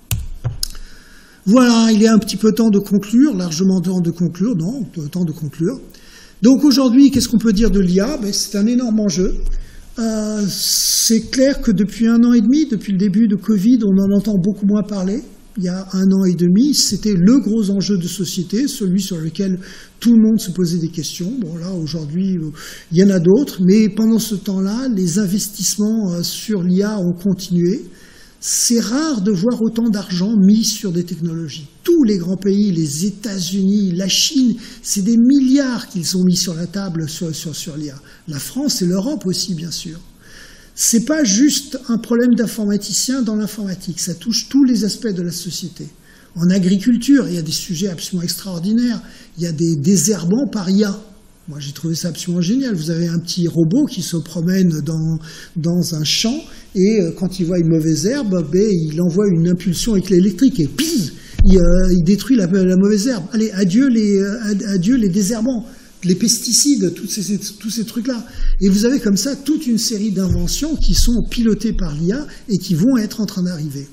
S1: Voilà, il est un petit peu temps de conclure, largement temps de conclure, non, temps de conclure. Donc aujourd'hui, qu'est-ce qu'on peut dire de l'I A ? Ben, c'est un énorme enjeu. Euh, c'est clair que depuis un an et demi, depuis le début de Covid, on en entend beaucoup moins parler. Il y a un an et demi, c'était le gros enjeu de société, celui sur lequel tout le monde se posait des questions. Bon là, aujourd'hui, il y en a d'autres, mais pendant ce temps-là, les investissements sur l'I A ont continué. C'est rare de voir autant d'argent mis sur des technologies. Tous les grands pays, les États-Unis, la Chine, c'est des milliards qu'ils ont mis sur la table sur, sur, sur l'I A. La France et l'Europe aussi, bien sûr. C'est pas juste un problème d'informaticien dans l'informatique, ça touche tous les aspects de la société. En agriculture, il y a des sujets absolument extraordinaires. Il y a des désherbants par I A. Moi, j'ai trouvé ça absolument génial. Vous avez un petit robot qui se promène dans, dans un champ et euh, quand il voit une mauvaise herbe, ben, il envoie une impulsion avec l'électrique et pisse, il, euh, il détruit la, la mauvaise herbe. Allez, adieu les, euh, adieu les désherbants, les pesticides, tous ces, tous ces trucs-là. Et vous avez comme ça toute une série d'inventions qui sont pilotées par l'I A et qui vont être en train d'arriver.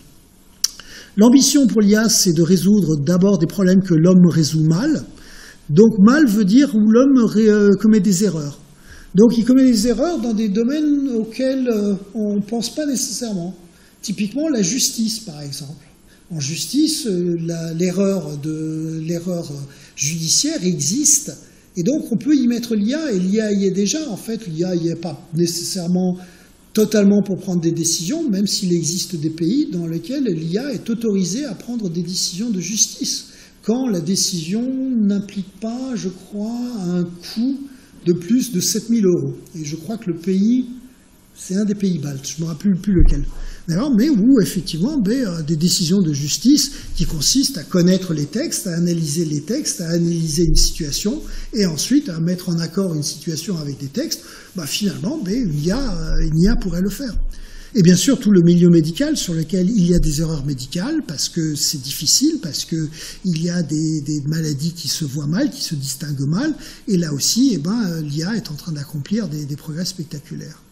S1: L'ambition pour l'I A, c'est de résoudre d'abord des problèmes que l'homme résout mal. Donc mal veut dire où l'homme euh, commet des erreurs. Donc il commet des erreurs dans des domaines auxquels euh, on ne pense pas nécessairement. Typiquement la justice, par exemple. En justice, euh, la, l'erreur, de, l'erreur judiciaire existe, et donc on peut y mettre l'I A, et l'I A y est déjà. En fait, l'I A y est pas nécessairement totalement pour prendre des décisions, même s'il existe des pays dans lesquels l'I A est autorisée à prendre des décisions de justice, quand la décision n'implique pas, je crois, un coût de plus de sept mille euros. Et je crois que le pays, c'est un des pays baltes, je ne me rappelle plus lequel. D'accord, mais où, effectivement, ben, des décisions de justice qui consistent à connaître les textes, à analyser les textes, à analyser une situation, et ensuite à mettre en accord une situation avec des textes, ben, finalement, ben, il y a, une I A pourrait le faire. Et bien sûr, tout le milieu médical sur lequel il y a des erreurs médicales, parce que c'est difficile, parce qu'il y a des, des maladies qui se voient mal, qui se distinguent mal, et là aussi, eh ben, l'I A est en train d'accomplir des, des progrès spectaculaires.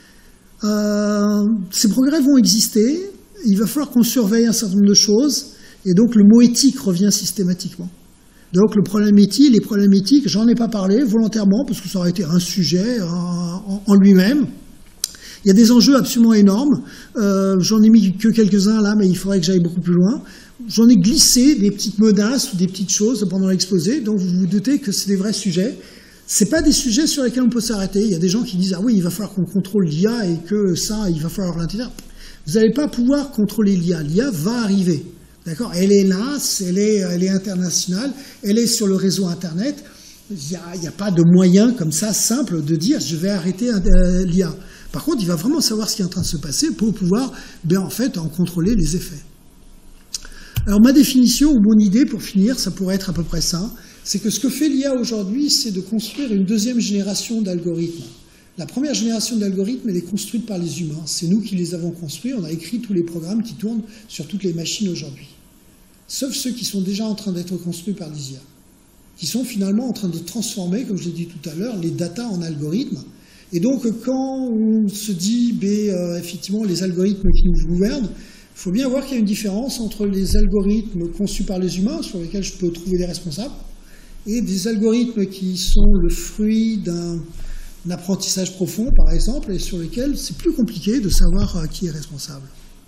S1: Euh, ces progrès vont exister, il va falloir qu'on surveille un certain nombre de choses, et donc le mot éthique revient systématiquement. Donc le problème éthique, les problèmes éthiques, j'en ai pas parlé volontairement, parce que ça aurait été un sujet en, en lui-même. Il y a des enjeux absolument énormes, euh, j'en ai mis que quelques-uns là, mais il faudrait que j'aille beaucoup plus loin. j'en ai glissé des petites menaces ou des petites choses pendant l'exposé, donc vous vous doutez que c'est des vrais sujets. C'est pas des sujets sur lesquels on peut s'arrêter. Il y a des gens qui disent « Ah oui, il va falloir qu'on contrôle l'I A et que ça, il va falloir l'intégrer. » Vous n'allez pas pouvoir contrôler l'I A. L'I A va arriver. D'accord ? Elle est là, elle est, elle est internationale, elle est sur le réseau Internet. Il n'y a, a pas de moyen comme ça simple de dire je vais arrêter euh, l'I A. Par contre, il va vraiment savoir ce qui est en train de se passer pour pouvoir, ben, en fait, en contrôler les effets. Alors ma définition ou mon idée pour finir, ça pourrait être à peu près ça, c'est que ce que fait l'I A aujourd'hui, c'est de construire une deuxième génération d'algorithmes. La première génération d'algorithmes, elle est construite par les humains. C'est nous qui les avons construits. On a écrit tous les programmes qui tournent sur toutes les machines aujourd'hui. Sauf ceux qui sont déjà en train d'être construits par les I A, qui sont finalement en train de transformer, comme je l'ai dit tout à l'heure, les data en algorithmes. Et donc, quand on se dit, ben, euh, effectivement, les algorithmes qui nous gouvernent, il faut bien voir qu'il y a une différence entre les algorithmes conçus par les humains, sur lesquels je peux trouver des responsables, et des algorithmes qui sont le fruit d'un apprentissage profond, par exemple, et sur lesquels c'est plus compliqué de savoir euh, qui est responsable.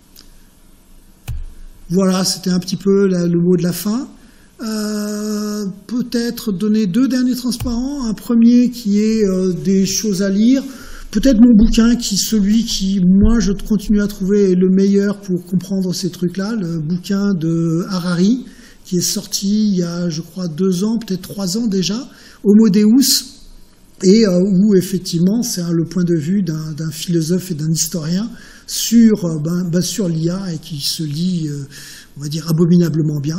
S1: Voilà, c'était un petit peu la, le mot de la fin. Euh, peut-être donner deux derniers transparents. Un premier qui est euh, des choses à lire. Peut-être mon bouquin, qui celui qui, moi, je continue à trouver est le meilleur pour comprendre ces trucs-là. Le bouquin de Harari, qui est sorti il y a, je crois, deux ans, peut-être trois ans déjà, Homo Deus, et euh, où, effectivement, c'est hein, le point de vue d'un philosophe et d'un historien sur, euh, ben, ben, sur l'I A et qui se lit, euh, on va dire, abominablement bien.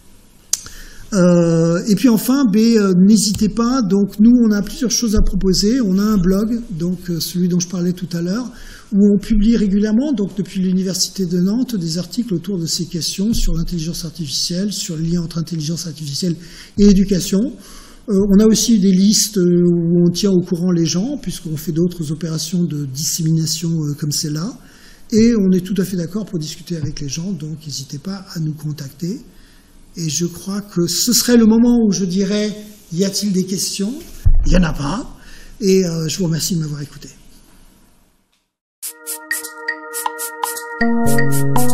S1: Euh, et puis enfin, ben, euh, n'hésitez pas, donc nous on a plusieurs choses à proposer, on a un blog, donc euh, celui dont je parlais tout à l'heure, où on publie régulièrement, donc depuis l'Université de Nantes, des articles autour de ces questions sur l'intelligence artificielle, sur le lien entre intelligence artificielle et éducation. Euh, on a aussi des listes où on tient au courant les gens, puisqu'on fait d'autres opérations de dissémination euh, comme celle-là, et on est tout à fait d'accord pour discuter avec les gens, donc n'hésitez pas à nous contacter. Et je crois que ce serait le moment où je dirais, y a-t-il des questions? Il n'y en a pas. Et euh, je vous remercie de m'avoir écouté.